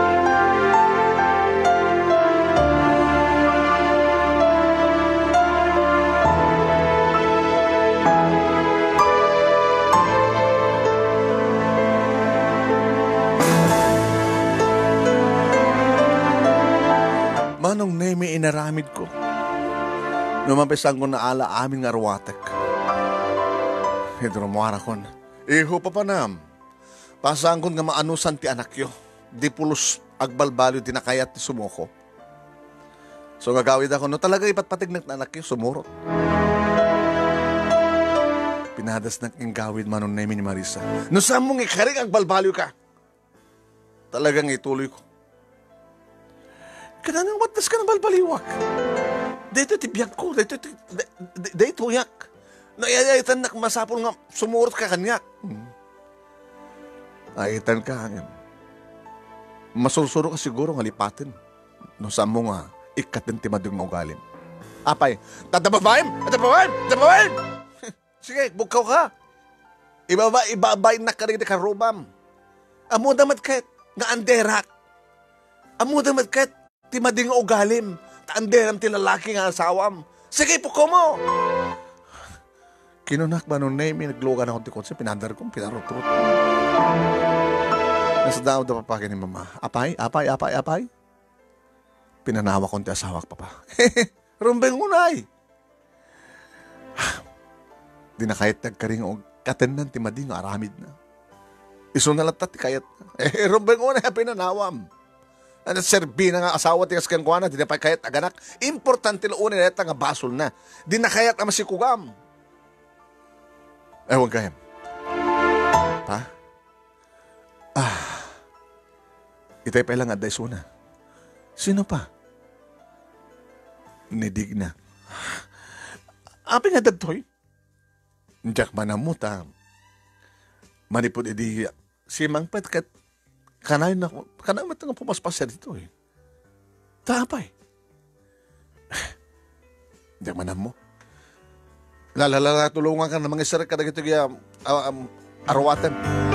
Manong neme inaramid ko. Numampisan ko na ala amin nga arwatek. Ito namuara ko na. Iho pa panam. Pasaan ko nga maanusan ti anak yo. Di pulos agbalbalyo di nakayat ti sumoko. So gagawid ako, no talaga ipatpatig na anak yo, sumurot. Pinadas na king gawid manong neme ni Marisa. No saan mong ikaring agbalbalyo ka? Talagang ituloy ko. Kanang watas ka ng balbaliwak. Dito tibyak ko. Dito, dito yak. Nayayaitan na masapol nga sumurot ka kanyak. Hmm. Ayaitan ka hangin. Masursuro ka siguro nga lipatin. No saan mo nga ikatin timadong maugalim. Apay, tatababaim! Tatababaim! Tatababaim! Sige, bukaw ka. Ibaba, ibabay na ka rin ka rubam. Amo damat kahit nga anderak. Amo damat kahit timading ugalim. Taanderam ti lalaki nga asawam. Sige, puko mo! Kinunak ba nung name, naglugan ako ti kotse, pinandar kong pinarot-rot. Nasa daw da papakin ni mama. Apay, apay, apay, apay. Pinanawa kong ti asawak papa. Rumbeng unay. Di na kahit nagkaring o katenan ti mading aramid na. Iso na latat ti kayat. Eh, rumbeng unay, pinanawam. Ano serbi na nga asawa ti kaskan ko na, di na pa kayat aganak. Importante lo unin na nga basol na. Di na kayat na masikugam. Ewan kayam. Pa? Ah. Itay pa lang aday suna. Sino pa? Nidig na. Api nga dagtoy. Diyak manamuta. Manipod idi si Mangpet kat kanay na kanay mo nga pumaspasya dito eh. Tapay. Diyak manam mo. Lalalala tulungan ka na mga isara ka na gito kaya uh, um, arwatan.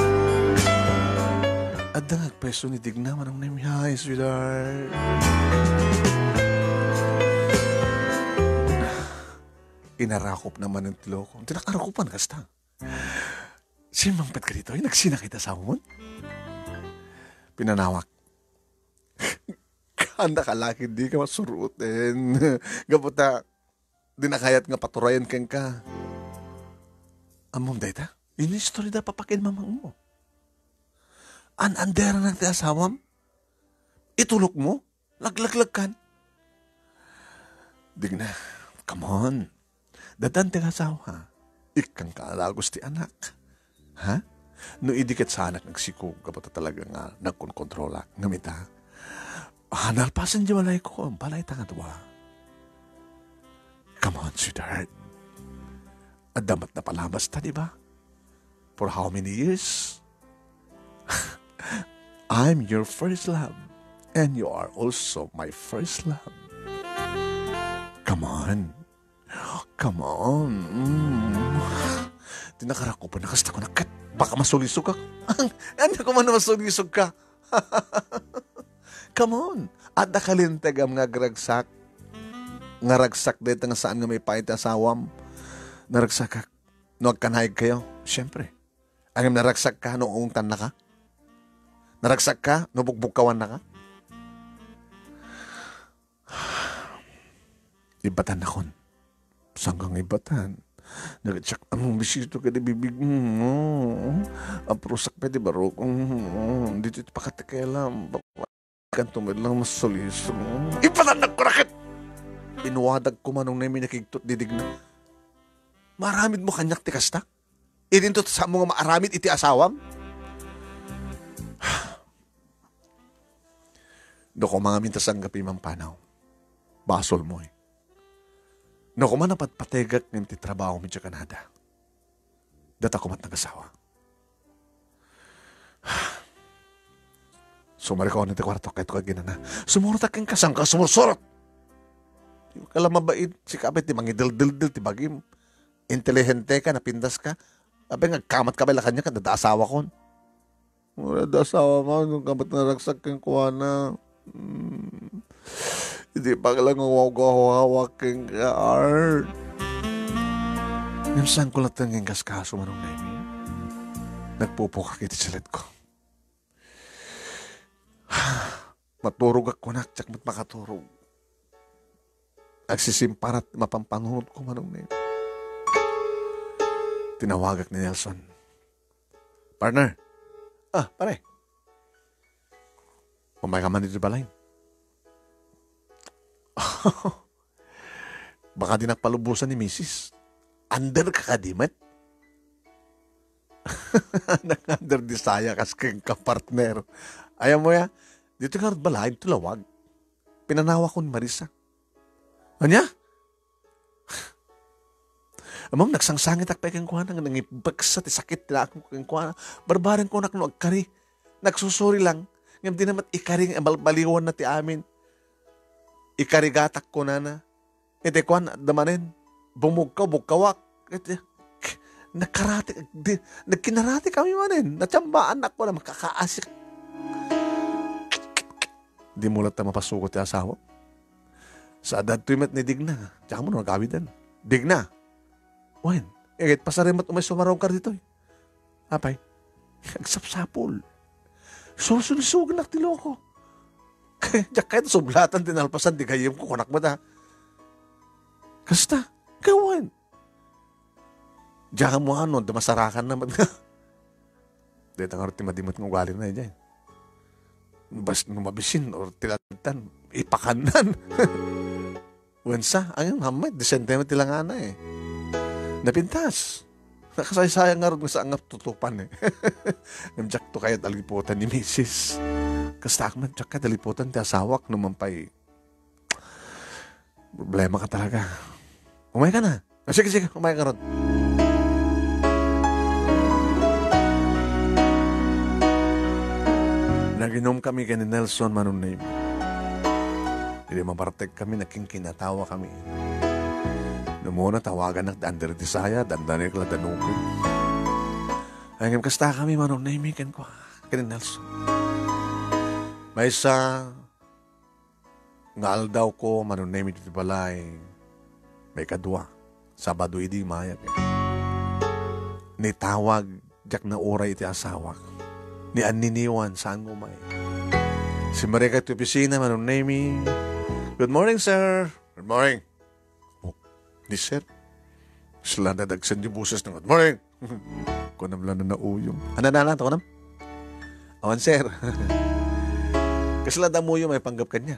At dangag peso ni Digna manang name. Hi, sweetheart. Inarakop naman ng tiloko. Tinakarakupan kasta. Si Mangpet ka dito, ay nagsina kita sa umon. Pinanawak. Kanda ka laki, di ka masurutin. Gaputa, di na kayat nga paturayan kang ka. Amom dayta, ini story da papakin mamang mo. An-andera ng ti asawam. Itulok mo? Laglaglag kan? Digna, come on. Dadante nga asawa. Ikang kaalagos ti anak. Ha? No idikit sa anak nagsikog kapata talaga nga nagkonkontrola. Ngamita. Ah, nalpasan di walay ko. Balay tanga tuwa. Come on, sweetheart. Adamat na palabas ta, di ba? For how many years? I'm your first love. And you are also my first love. Come on. Come on. Mm. Tinakara ko pa, nakasta ko nakat. Baka masulisog ka. Ano ko man na masulisog ka? Come on. At nakalintagam nga gragsak. Nga ragsak dito nga saan nga may pahit asawam. Naragsak ka. Nagkanahig kayo. Siyempre. Ang naragsak ka, noong tan na ka. Naragsak ka, nubugbugkawan na ka. Ibatan na kon. Saan kang ibatan? Nag-check, anong bisito ka di bibig mo? Ang prusak pa di baro? Dito ito pakatikelam. Kan tumid lang mas soliso. Ibatan na ko rakit! Inuwadag ko manong na may nakigtot didig na. Maramid mo kanyak ti kasta? Inintot sa mga maaramid iti asawam? Do ko mga mintas ang gapi mang panaw. Basol mo eh. No, kung man napatpategak ng titrabaho mi sa Canada. Data ko mat nag-asawa. Sumari ko na ti kwarto kahit ko ginana. Sumurot aking kasang ka, sumursorot. Di ka lang mabait. Si kapit, ti mangidil-dil-dil, ti bagim. Intelihente ka, napindas ka. Abe nga, kamat ka ba kanya ka, dada-asawa kon. Dada-asawa mo, nung kamat naragsak kang kuha na. Hmm. Hindi pa lang ngawag-hawak kang art. Minsan ko lang tanging kaskaso manong naimi. Nagpupukak iti silat ko. Maturog ako na, tsak mat makaturog. Nagsisimparat mapampanunod ko manong naimi. Tinawagak ni Nelson. Partner. Ah, pare. Umay ka man dito balay. Baka di nagpalubusan ni missus Under ka kadimat? Nag-under di saya kas keng kapartner. Ayaw mo ya, dito ka balahin tulawag. Pinanawa ko ni Marisa. Anya? Amang nagsangsangit ak pa keng kuha nang nangibagsa ti sakit tila akong keng kuha. Barbaran ko nak no agkari. Nagsusuri lang. Ngayon di naman ikaring baliwan na ti amin. Ikarigatak ko na na. Ete kwan, damanin. Bumugkaw, bugkawak. Ete, nakarati, di, nagkinarati kami manin. Natsambaan ako na makakaasik. Di mo lang tayo mapasuko ti asawa. Sa adad tuimat ni Digna. Tsaka mo na nagawidan. Digna. Wen, eh, pasarimat umay sumaraw ka dito. Eh. Apay, nagsapsapol. Susunisugan na tilo ko. Diyak kahit sublatan tinalpasan, di kayim ko, kunak mo na. Kasta, gawan. Diyak mo ano, damasarakan naman nga. Dito nga rin timadimot ng ugali na dyan. Bas numabisin or tilatan, ipakanan. Wensa, ang hamay, disente mo tilangana eh. Napintas. Nakasaysayang nga rin sa angap tutupan eh. Namdiyak to kaya taliputan ni missus Kasta akman, tsaka daliputan ti asawak naman pa'y problema ka talaga. Umay ka na. Ah, sige, sige, umay ka ron. Naginom kami kay ni Nelson Manunay. Hindi mapartek kami, naging kinatawa kami. Numuna tawagan ng under disaya, dandanik la danupin. Hanggang kasta kami Manunay, mikan ko kay ni Nelson. May isa, nga aldaw ko, manunay mi dito balay, may kadwa, Sabado idi mayag. Eh. Ni tawag, jak na oray iti asawak, ni aniniwan, saan mo may. Si Maria ito opisina, manunay mi, good morning, sir. Good morning. Oh, ni sir, sila na dagsan yung buses ng good morning. Kunam lang na nauyong. Ano na lang, kunam? Awan, sir. Kasi lada mo yung may panggap kanya.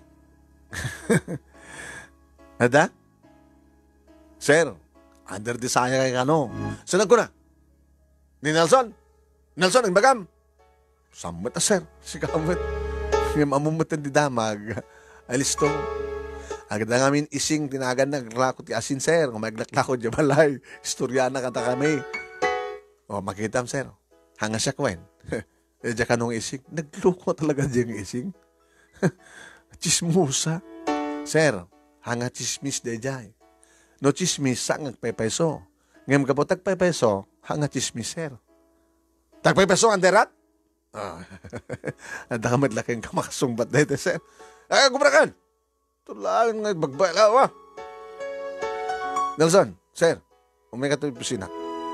Ada? Sir, under desire kay ano. Sunod ko na. Ni Nelson. Nelson, ang bagam. Samot na, sir. Si kamot. Yung mamumutan di damag. Alis to. Agad na ngamin ising tinagan na lakot ti asin, sir. Kung maglaklakot di balay. Istorya na kata kami. O, makita mo, sir. Hanga siya kwen. E, diya ka nung ising. Nagluko talaga diya yung ising. Chismusa. Sir, hanga chismis de jay. No chismis sa ngagpepeso. Ngayam ka po tagpepeso, hanga chismis, sir. Tagpepeso ang derat? Ah, anda ka madlaking ka makasumbat na ito, sir. Ay, kubrakan! Tulaan nga, bagbala, wa. Nelson, sir, umay ka ito yung pusina.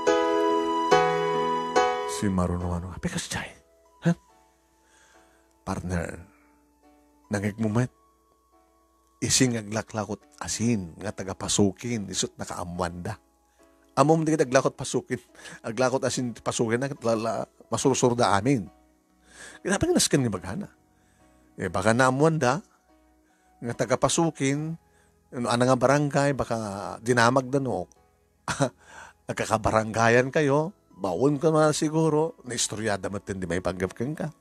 Si Marunong ano, apekas jay. Ha? Partner, nangigmumet. Ising aglaklakot asin, nga tagapasukin, isot nakaamwanda. Amom di ka aglakot pasukin, aglakot asin pasukin na, lala, masursurda amin. Kinapa nga naskan nga baghana. Eh, baka naamwanda, nga tagapasukin, ano nga barangay, baka dinamag danok, nagkakabaranggayan kayo, bawon ka na siguro, na istoryada mo hindi may panggap kang ka.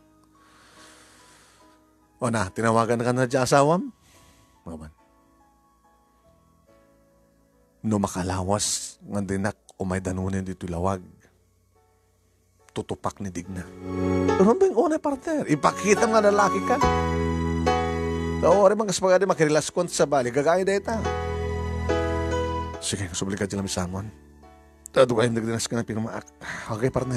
O na, tinawagan ka na dyan asawam? Maman. No makalawas, nga dinak, umay danunin dito lawag. Tutupak ni Digna. Pero ba yung unay partner? Ipakita nga lalaki ka. So, ori mga spagadi makirilaskon sa bali, gagaya na ita. Sige, subli ka dyan lang misamon. Tado ka yung nagdinas ka na pinumaak. Okay, partner.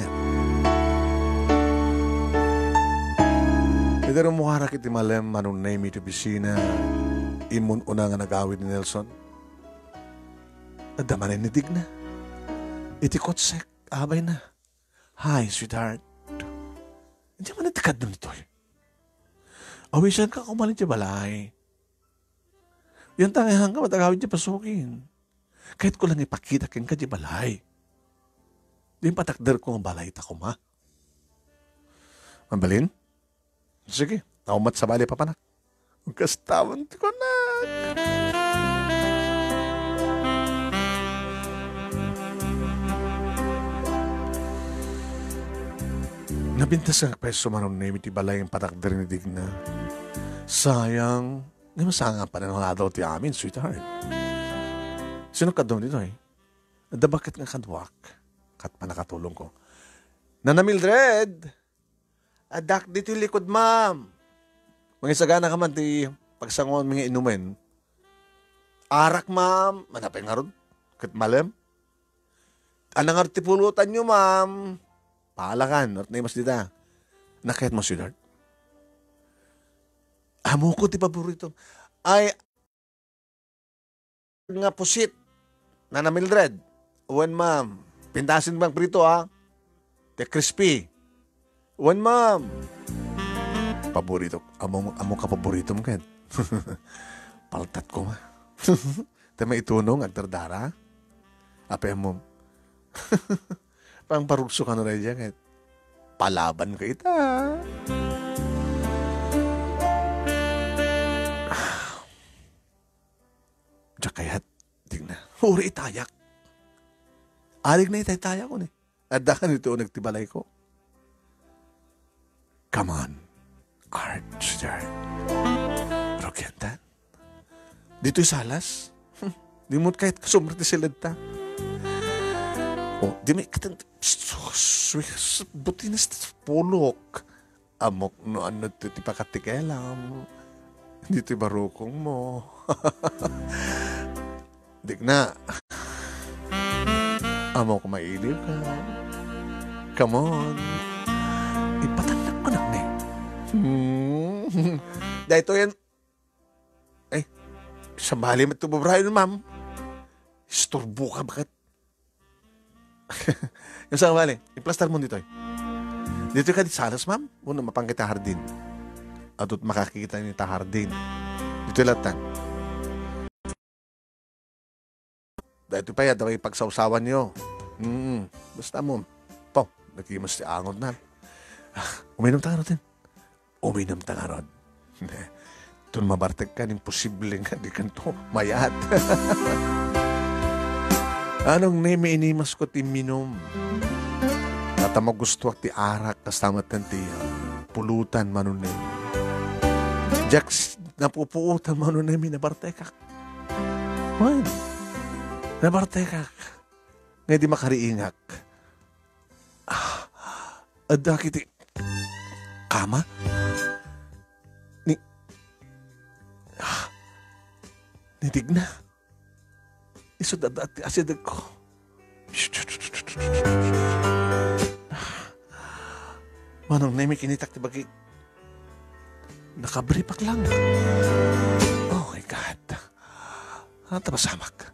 Pero muharak iti malem manong name iti bisina. Imun una nga nag-awid ni Nelson. Nadaman ni Digna. Iti kotsek, abay na. Hi, sweetheart. Hindi man natikad nun ito. Awisan ka kumalit siya balay. Yan tangahan ka matagawid siya pasukin. Kahit ko lang ipakita kin ka siya balay. Di patakder ko ang balay ta kuma. Mambalin? Sige, naumat sa balay papanak. Kastawan ko na. Nabintas ang peso manon na iti balay ang patakder ni Digna. Sayang, di masanga pa na nga daw ti amin, sweetheart. Sino ka doon dito eh? Da bakit nga kadwak? Kat pa nakatulong ko. Nana Mildred! Adak dito likod, ma'am. Mga isagana ka man ti pagsangon mga inumin. Arak, ma'am. Manapay nga ron. Kat malem. Anang artipulutan nyo, ma'am. Paalakan. At naimas dita. Nakayat mo, sweetheart. Amo ko ti paborito. Ay, nga pusit. Nana Mildred. Uwan, ma'am. Pintasin bang prito, ha? Te crispy. Uwan, ma'am. Paborito. Amo, amo ka paborito mo, Ken. Paltat ko, ma. Tama itunong, agdardara. Ape mo. Pang parugso ka na rin dyan, Ken. Palaban ka ita. Diyak kayat. Tingnan. Uri itayak. Alig na itay-tayak ko, ni. Adakan ito nagtibalay ko. Come on. Art, sweetheart. Pero kenta, dito'y salas. Hm, di mo kahit kasumrati sila ta. O, di may katang, buti na sa pulok. Amok no ano ito, ti pakatikelam. Dito'y barukong mo. Digna. Amok mailiw ka. Come on. Ipatanak ko na, ne. Hmm. Dahil ito yan. Ay, sa bali mo ito babrahin, ma'am. Istorbo ka, bakit? Yung sa bali, iplastar mo dito, eh. Dito ka di salas, ma'am. Una, mapangkita hardin. At makakikita niyo ta hardin. Dito yung latan. Dahil ito pa yan, daw ipagsawsawan niyo. Hmm, basta mo. Po, nagkimas si angon na. Uminom ta nga rin. Uminom ta nga rin. Ito mabarteg ka, imposible nga di kanto mayat. Anong neme inimas ko ti minom? At magusto ti arak kastamat kantiya. Pulutan manunin. Jaks napupuutan manunin nabartekak. Man, nabartekak. Nga di makariingak. Ah, ada kiti kama? Ni ah, nitig na. Isod at ati asidag ko. Manong nemi kinitak ti bagi. Nakabripak lang. Oh my God. Ano tapasamak?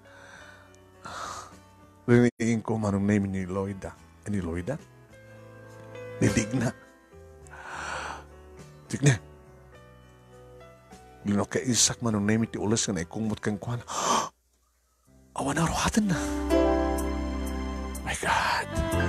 Rinigin ko manong nemi ni Lloyda. Eh, ni Lloyda? Ni Digna. Digna. Lino ka isak manong nemi ti ulas nga na ikungmot kang kuhan. Awan na rohatan na. My God.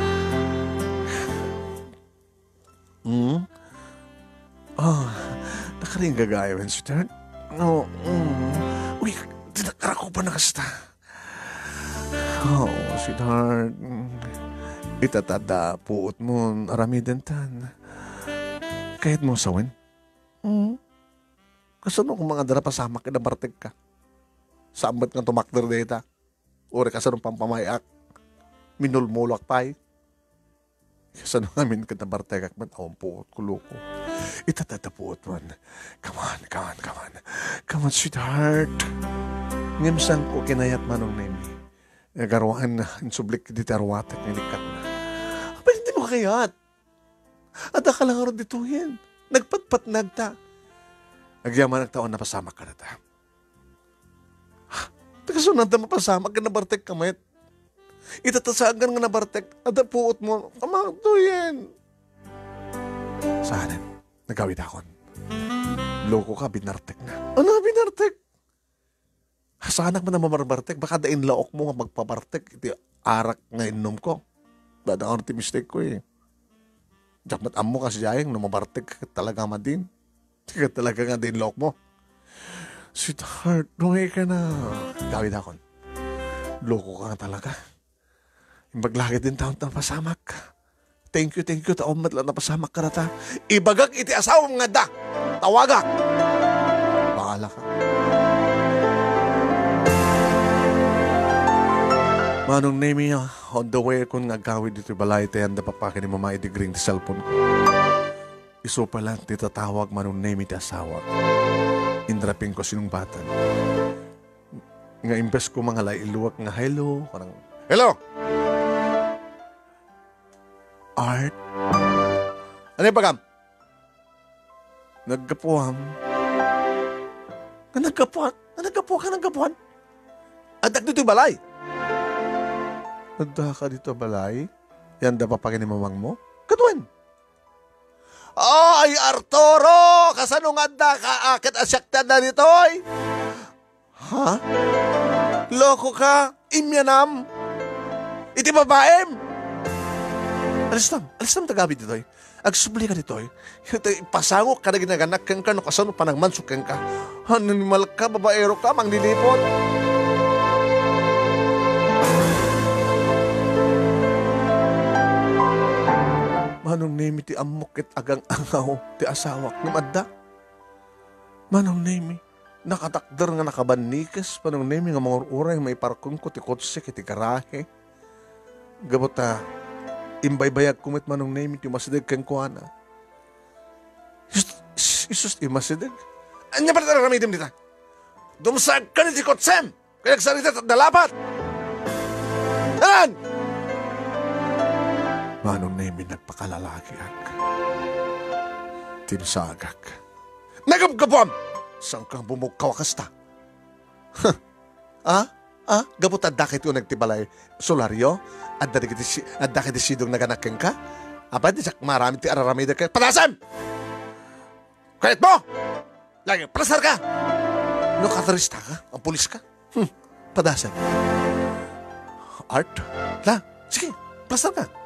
Hmm? Oh, nakaring gagayawan, sweetheart. No, mm. Uy, tinakara ko pa na kasta. Oh, sweetheart. Itatada, puot mo, arami dentan. Kahit mo sawin. Hmm? Kasano kung mga dara pasamak na barteg ka? Sambat nga tumakder data. Uri kasano pampamayak. Minulmulak pa eh. Kasano namin ka na bartegak man. Awang puot ko loko. Itatatapuot man. Come on, come on, come on. Come on, sweetheart. Ngimsan ko kinayat manong nemi. Nagaruan na. Insublik di tarwatak nilikat na. Aba, hindi mo kayat. Ada ka lang aron dituhin. Nagpatpat nagta. Nagyaman nagtaon na pasama ka na ta. Tagasunod na mapasama ka na bartek kamit. Itatasagan nga na bartek. Ada puot mo. Kamagtuyin. Saanin? Nagawid akon. Loko ka, binartek na. Ano binartek? Sanak mo na mamarbartek. Baka dain laok mo nga magpabartek. Iti arak nga inom ko. Dada ako ti mistake ko eh. Jakmat amo kasi jayang na mabartek ka talaga madin. Tika talaga nga din laok mo. Sweetheart, nuhay ka na. Gawid akon. Loko ka nga talaga. Imbagлагid din taon na pasamak. Thank you, thank you. Taon matla na pasamak ka na ta. Ibagak iti asawang nga da. Tawagak. Bahala ka. Manong name niya, on the way kung nagkawid dito balay tayo, da papakin ni mama idigring di cellphone ko. Iso pa lang titatawag manong name iti asawa. Indrapin ko sinong batan. Nga imbes ko mga lailuwak nga hello. Parang, hello! Art? Ano yung pagam? Nagkapuham. Nga nagkapuhan? Nga nagkapuhan ka nagkapuhan? Adak dito yung balay. Nagda ka dito balay? Yan da papagin ni mamang mo? Katuan. Ay, Arturo! Kasano nga da ka akit asyaktan na dito ay? Ha? Loko ka? Imyanam? Iti babaem? Alis tam, alis tam tagabi dito ay. Agsubli ka dito ay. Pasangok ka na ginaganak kang ka no kasano panagmansuk kang ka. Hanimal ka, babaero ka, manglilipot. Manong name ti amok ket agang angaw ti asawak ng adda. Manong name nakatakder nga nakabanikas. Manong name nga mga uray may parkong ko ti kotse kiti garahe. Gabota imbaybayag kumit manong name ti masideg kang kuana. Isus ti masideg. Anya pa rin ramidim dita. Dumsag ka ni ti kotsem. Kaya nagsarita at dalapat. Anan! Manong name nagpakalalaki ak. Tinsagak. Nagabgabam! Saan kang bumugkawakas ta? Ah? Ah? Gabot at dakit yung nagtibalay solaryo? At dakit isidong naganakeng ka? Aba, di sak marami ti araramida ka. Palasan! Kahit mo! Lagi, palasar ka! No katarista ka? Ang pulis ka? Hmm, padasan. Art? La, sige, palasar ka.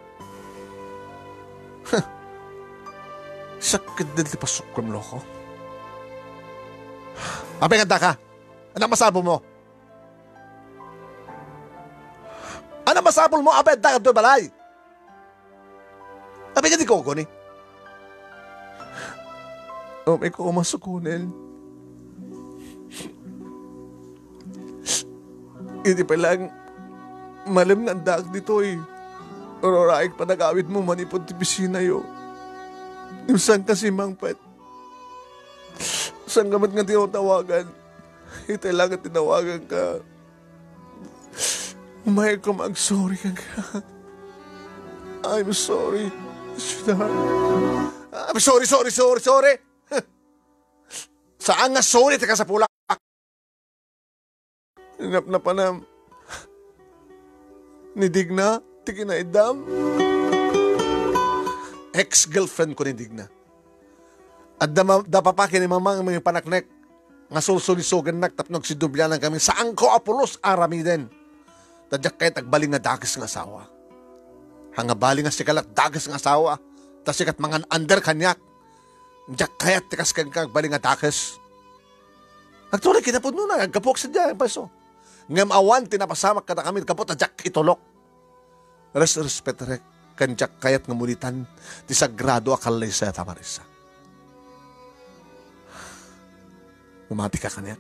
Sakit din ti pasok kong loko. Apay nga ka. Anong masabol mo? Anong masabol mo? Apay nga ka doon balay. Apay nga di ko ko ni. Oh, may ko umasukunin. Hindi pa lang malam na ang daag dito eh. Ororaik pa nagawit mo manipod ti pisina yo. Yung saan kasi mangpet. Saan gamat nga tinatawagan? Ito lang at tinawagan ka. May ko mag-sorry ka ka. I'm sorry, sweetheart. I'm sorry, sorry, sorry, sorry. Saan nga sorry tika sa pulak? Hinap na pa na nidig na, tiki na idam. Ex-girlfriend ko nidig na. At da, da papakin ni mamang mga panaknek. Nga sulsulisugan nak tapnog si Dubyanan kami. Saan ko apulos arami din. Tadyak kahit agbaling nga dagis ng asawa. Hanga baling nga sikalat dagis ng asawa. Tas sikat mga under kanyak. Diyak kahit tikas kang agbaling nga dagis. Nagtuloy kinapod nun na. Agkapok sa dyan. Paso. Ngam awan tinapasamak ka na kami. Kapot na diyak itulok. Res respect rek. Kanjak kayat ngamulitan. Ti sagrado akalay sa tamarisa. Mamati ka kanyak.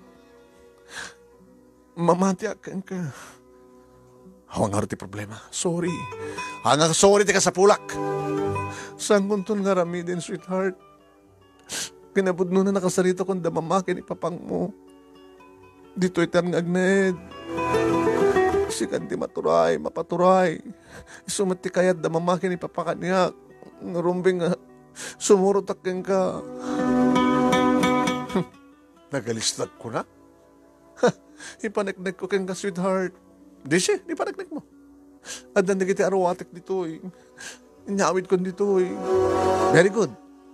Mamati ka ka. Hawang nga ti problema. Sorry. Hanga sorry ti ka sa pulak. Saan kuntun nga rami din, sweetheart? Kinapod nun na nakasarito kong damamakin ipapang mo. Dito itan nga agned. Sikan ti maturay, mapaturay. Isumati kayat damamakin ipapakan niya. Ngarumbing nga. Sumurot akin ka. Nagalistag ko na. Ipaneknek ko kang ka, sweetheart. Di siya, ipaneknek mo. At nandig iti arawatik dito eh. Inyawid ko dito eh. Very good.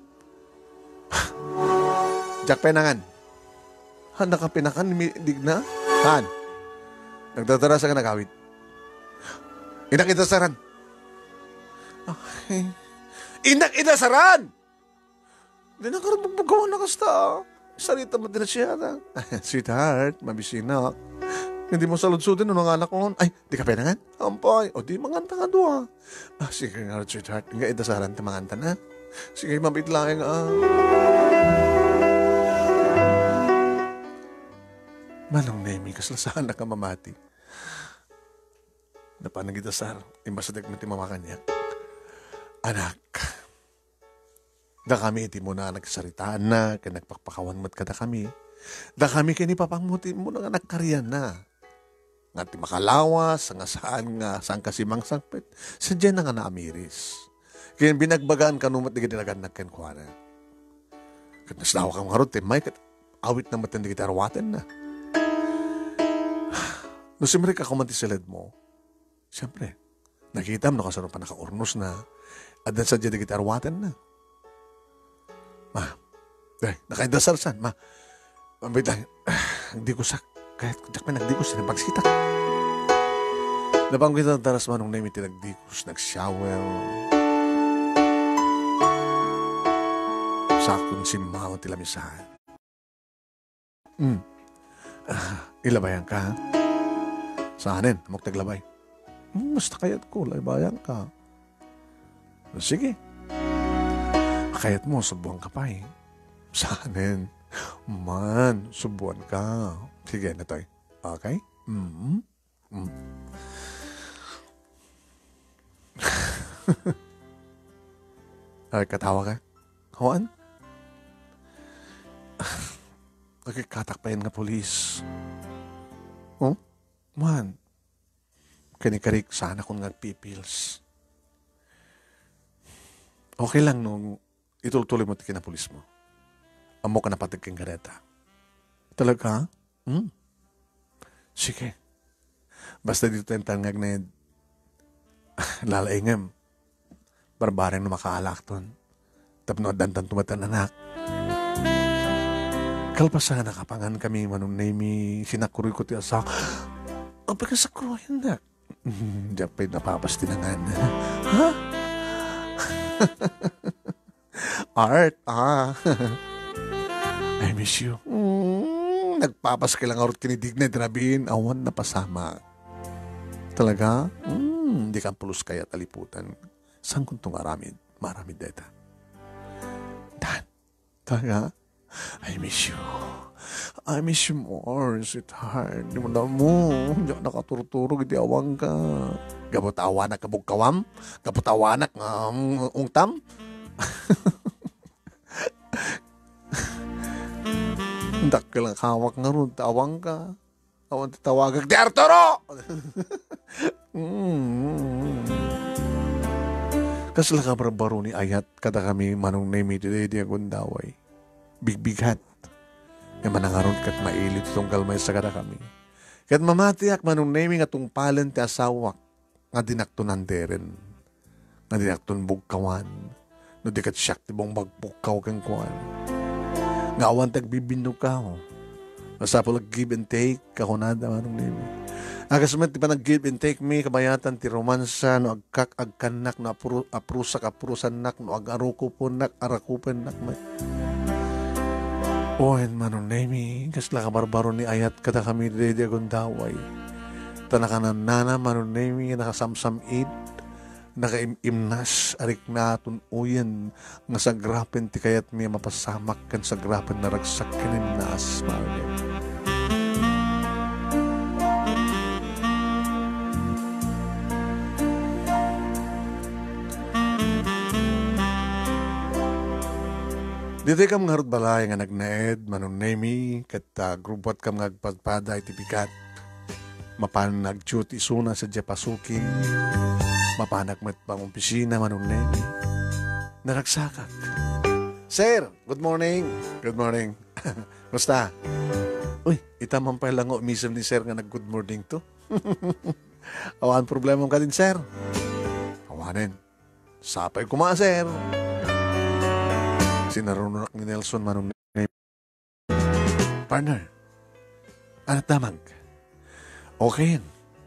Jack penangan. Han, nakapinakan, dig na? Han, nagdadara sa ka nagawid. Inak idasaran. Okay. Inak idasaran! Di na karabog magawa na kasta. Sarita mo din na siya. Sweetheart, mabisinak. Hindi mo saludsutin nung anak ko. Ay, di ka penangan? Ampay. O di manganta nga doon. Ah, sige nga, sweetheart. Nga idasaran ta manganta na. Sige, mabit lang nga. Ah. Manong nemi, kaslasaan na ka mamati. Napanang idasar. Imbasadag mo ti mama kanya. Anak, da kami iti mo na nagsaritaan na, kaya nagpakpakawan mat kada kami. Da kami kini papangmuti mo na nga nagkariyan na. Nga ti makalawas, nga saan nga, saan kasi mang sangpet. Sadya na nga naamiris. Kaya binagbagaan ka numat di ginagan nagkenkwana. Kat nasdawa kang harot, eh, may kat awit na matindi kita arwaten na. No simre ka kumanti silid mo, siyempre, nakita mo nakasano pa nakaurnos na, at dan sadya di kita arwaten na. Ma, eh, nakaidasar san, ma, mabit lang, hindi ko sak, kahit kung may nagdikos, sinapagsita. Napang kita taras manong na yung tinagdikos, nagshower, sakon si mama tilamisahan. Hmm, ah, ilabayan ka, ha? Saanin, amok taglabay. Hmm, basta kayat ko, labayan ka. Sige. Kayat mo, subuan ka pa eh. Saanin. Man, subuan ka. Sige, natoy. Okay? Mm-hmm. Mm. Ay, katawa ka? Hawaan? Nagkikatakpayan nga polis. Oh? Man, kanikarik sana kung nagpipils. Okay lang nung ituloy mo tikin na pulis mo. Amo ka na patag kang gareta. Talaga? Hmm? Sige. Basta dito tayong tangag na lalaingam. Barbareng na makaalak ton. Tapno dantan tumatan anak. Kalpasan nakapangan kami manong name sinakuri ko ti asa. Ang pagkasakruhin na. Diyan pa'y napapastinangan. Ha? Art, ah. I miss you. Mm, nagpapas ka lang arot kinidig na drabin, awan na pasama. Talaga? Hmm, hindi ka pulos kaya taliputan. Saan kung itong aramid? Maramid deta. Dan, talaga? I miss you. I miss you more, sweetheart. Di mo na mo. Hindi ako nakaturuturo, hindi awang ka. Gabot awanak kabugkawam? Gabot awanak ng um, ungtam? Hindi ka lang hawak nga ron, tawang ka. Awan tawagag di Arturo! mm. Kasla ka barbaro ni ayat kada kami manong name ito di agundaway. Bigbighat. Yung manangaron kat mailit itong kalmay sa kada kami. Kat mamatiak manong name nga itong palen ti asawak nga dinaktunan deren. Nga dinakton bugkawan. No di kat siyak tibong magpukaw kang kuwan. Nga awan tagbibindog ka ho. Nasa po give and take, kakunada manong name. Agasumat ti pa nag-give and take me, kabayatan ti romansa, no agkak, agkanak, no apru, aprusak, aprusan nak, no agaruko po nak, arakupen nak. Oen manong name, kasla ka barbaro ni ayat kada kami dede agundaway. Tanakanan nana manong name, nakasamsam id, nakaimimnas, arik na tunuyan, nga sa grapen ti kayat mi mapasamak kan sa grapen na ragsak kinimnas, manong name. Dito kam nga balay nga nagnaed, manong name, kat uh, grupot kam nga agpadpada iti bigat. Mapan nag-duty suna sa Japasuki. Mapanak met pang opisina, manong name. Naragsakak. Sir, good morning. Good morning. Basta? Uy, itamang pala nga umisam ni sir nga nag-good morning to. Awan problema ka din, sir. Awanin. Sapay kuma, sir. Sinarunak ni Nelson manong name. Partner, ano tamang? Okay yan.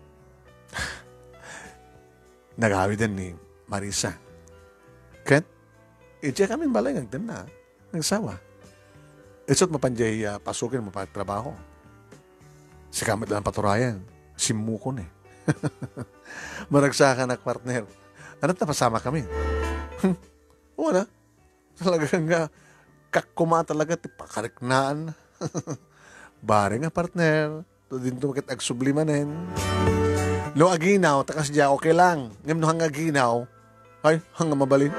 Nag-awid din ni Marisa. Kat, itya kami balay ngagdan na. Nagsawa. Isot mapanjay uh, pasukin mo pa trabaho. Si kamit lang paturayan. Simukon eh. Maragsakan na partner. Ano't napasama kami? Wala. Talagang nga, kakuma talaga, tipakariknaan. Bari nga, partner. Ito din ito makit agsublimanin. No aginaw, takas dya, okay lang. Ngam no hang aginaw, ay, hanga mabalin.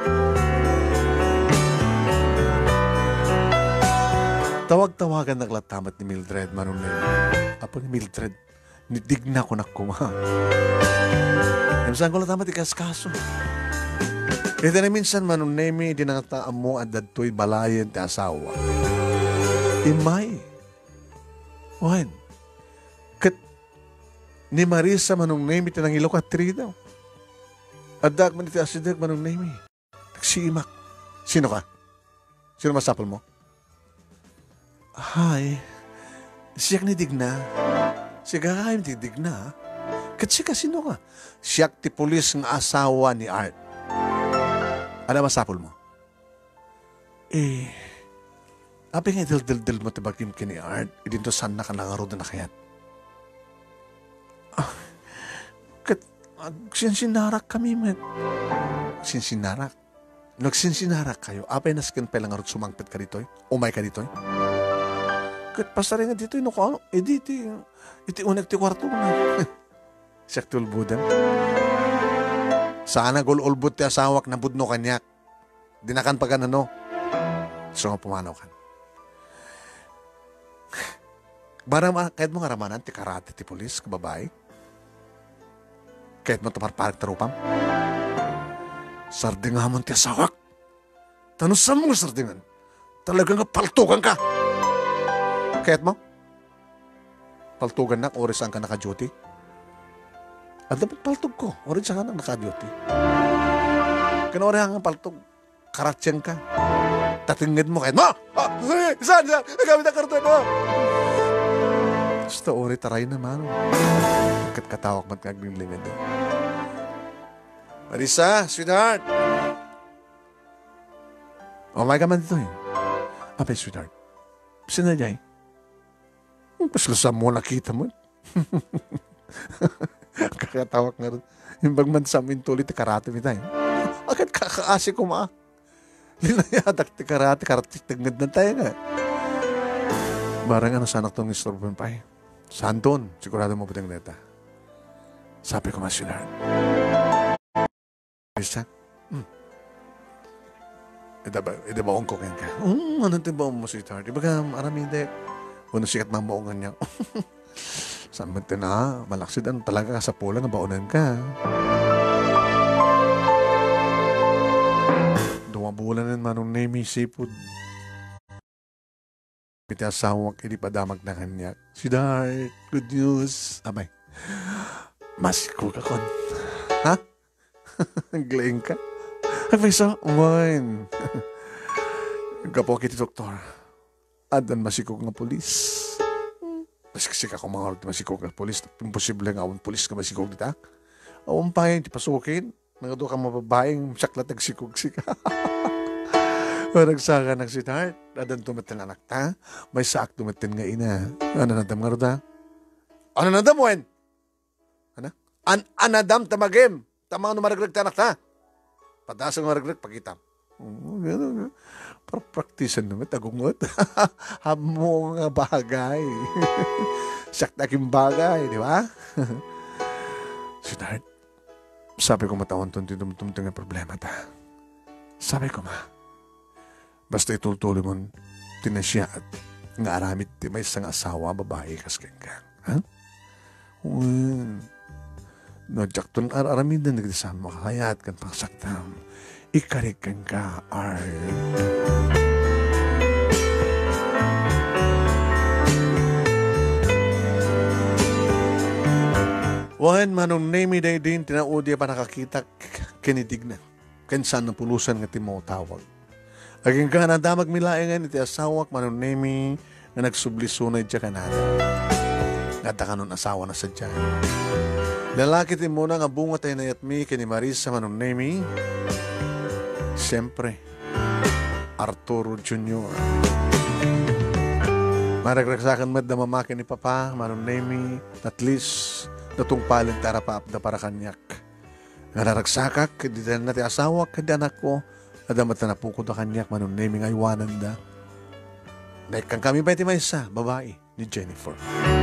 Tawag-tawagan naglatamat ni Mildred, manong na apo ni Mildred, nidigna ko na kuma. Ngam saan ko latamat ikaskaso. Ito na minsan manong nemi, di nangataam mo at dadto'y balayan ti asawa. Imay. Wan. Kat ni Marisa manong nemi, tinang ilok at tri daw. At dag man iti asidag manong nemi. Nagsiimak. Sino ka? Sino masapal mo? Hi. Siyak ni Digna. Siya kayong ti Digna. Kat siya ka sino ka? Siyak ti pulis ng asawa ni Art. Ano masapol mo? Eh, api nga dil-dil-dil mo tibagim kini Art, idinto saan na ka nangaroon na kayat. Ah, kat, agsinsinarak kami, met. Sinsinarak? Nagsinsinarak kayo, apay naskin pa lang arot sumangpit ka dito'y? Umay ka dito'y? Kat, pasari nga dito'y, no ko ano? Eh, diti, iti unek ti kwarto mo na. Siyak tulbudan. Sana gululbut ti asawak na budno kanyak. Dinakan pa ka na no. So nga pumanaw kan. Barama, kahit mo nga ramanan ti karate ti polis, kababae. Kahit mo taparparik tarupam. Sardingamon ti asawak. Tanusan mo nga sardingan. Talagang nga paltugan ka. Kahit mo? Paltugan na, oras ang ka naka-duty. At dapat paltog ko. Orin siya ka nang naka-duty. Kanori hanggang paltog. Karatsyan ka. Tatingin mo kahit, Ma! Ah, saan, saan? Nagamit ang karton mo! Basta ori taray naman. Pagkat katawak mat kaglinglingan doon. Marisa, sweetheart! Oh my God, man dito eh. Apay, sweetheart. Sinadjay. Mas lusam mo nakita mo. Kakatawak nga rin. Yung bagmansam intulit karate mi tayo. Agad kakaasi ko ma. Linayadak ti karate, karate tagngad na tayo nga. Barang ano sanak tong istorbo pa eh. Santon, sigurado mo putang neta. Sabi ko mas yun. Isa? Hmm. Ida ba, ida ba ko ka? Um, ano din ba mo si Tart? Iba ka, marami hindi. Kung sikat mga maungan niya. Saan ba na? Malaksidan talaga sa pula nga baunan ka. Dumabulan ng manong name sipod. Piti asawak, hindi pa damag na kanya. Si Dart, good news. Abay, masiko ka kon. Ha? Naglaing ka? Abay sa, wine. Gapo kiti doktor. Adan masiko nga polis. Masikasik ako mga orto masikog nga polis. Imposible nga awang polis ka masikog dita. Awang pa yun, di pasukin. Nagado ka mababaeng saklat nagsikog sika. Nagsaka ng si Tart. Adan tumatin anak ta. May saak tumatin nga ina. Ano nadam nga rota? Ano nadam wen? Ano? An anadam tamagim. Tamang numaraglag ta anak ta. Padasang maraglag pagitam. Oh, gano'n. Parang praktisan naman, tagungot. Hamo nga bagay. Saktaking bagay, di ba? Si Dart, sabi ko matawan itong tinumtumtong nga problema ta. Sabi ko ma, basta itultuloy mo tinasya at nga aramit ti may isang asawa, babae, kasking ka. Ha? Um, Nadyak to aramin na nagdasama makakayat kan pangsaktam. Ikarikan ka, Ar. Wan manong name day din tinaudi pa nakakita kinitig na. Kansan na pulusan nga timo tawag. Aging ka na damag milaengan iti asawak manong name nga nagsublisunay dya kanada. Ngata ka nun asawa na sa dyan. Lalaki ti muna nga bunga tayo na yatmi kini Marisa manong name. Siyempre, Arturo Junior Maragragsakan mat na mamakin ni Papa, manong name, at least, natungpalin tarapap na para kanyak. Naragsakak, hindi na natin asawak, hindi anak ko, adamat na napukod na kanyak, manong name, ngaywanan da. Naikang kami ba iti may isa, babae, ni Jennifer.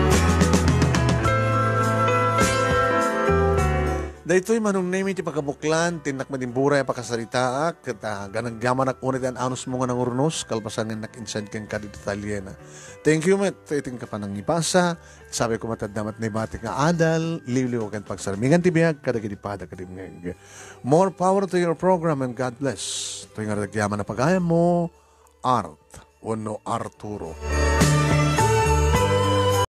Dahito'y manong name iti pagkabuklan, tinak madimburay pakasalitaak, at uh, ganang gaman ak unit ang anus mo nga ng urnos, kalpasan nga nakinsan kang kaditaliena. Thank you, Met. Iting ka pa nang ipasa. Sabi ko matadamat na ibatik nga adal, liwliw kan pagsarmingan tibiyag, kadagadipada kadimngeg. More power to your program and God bless. Ito yung radagyaman na pagaya mo, Art, Uno Arturo.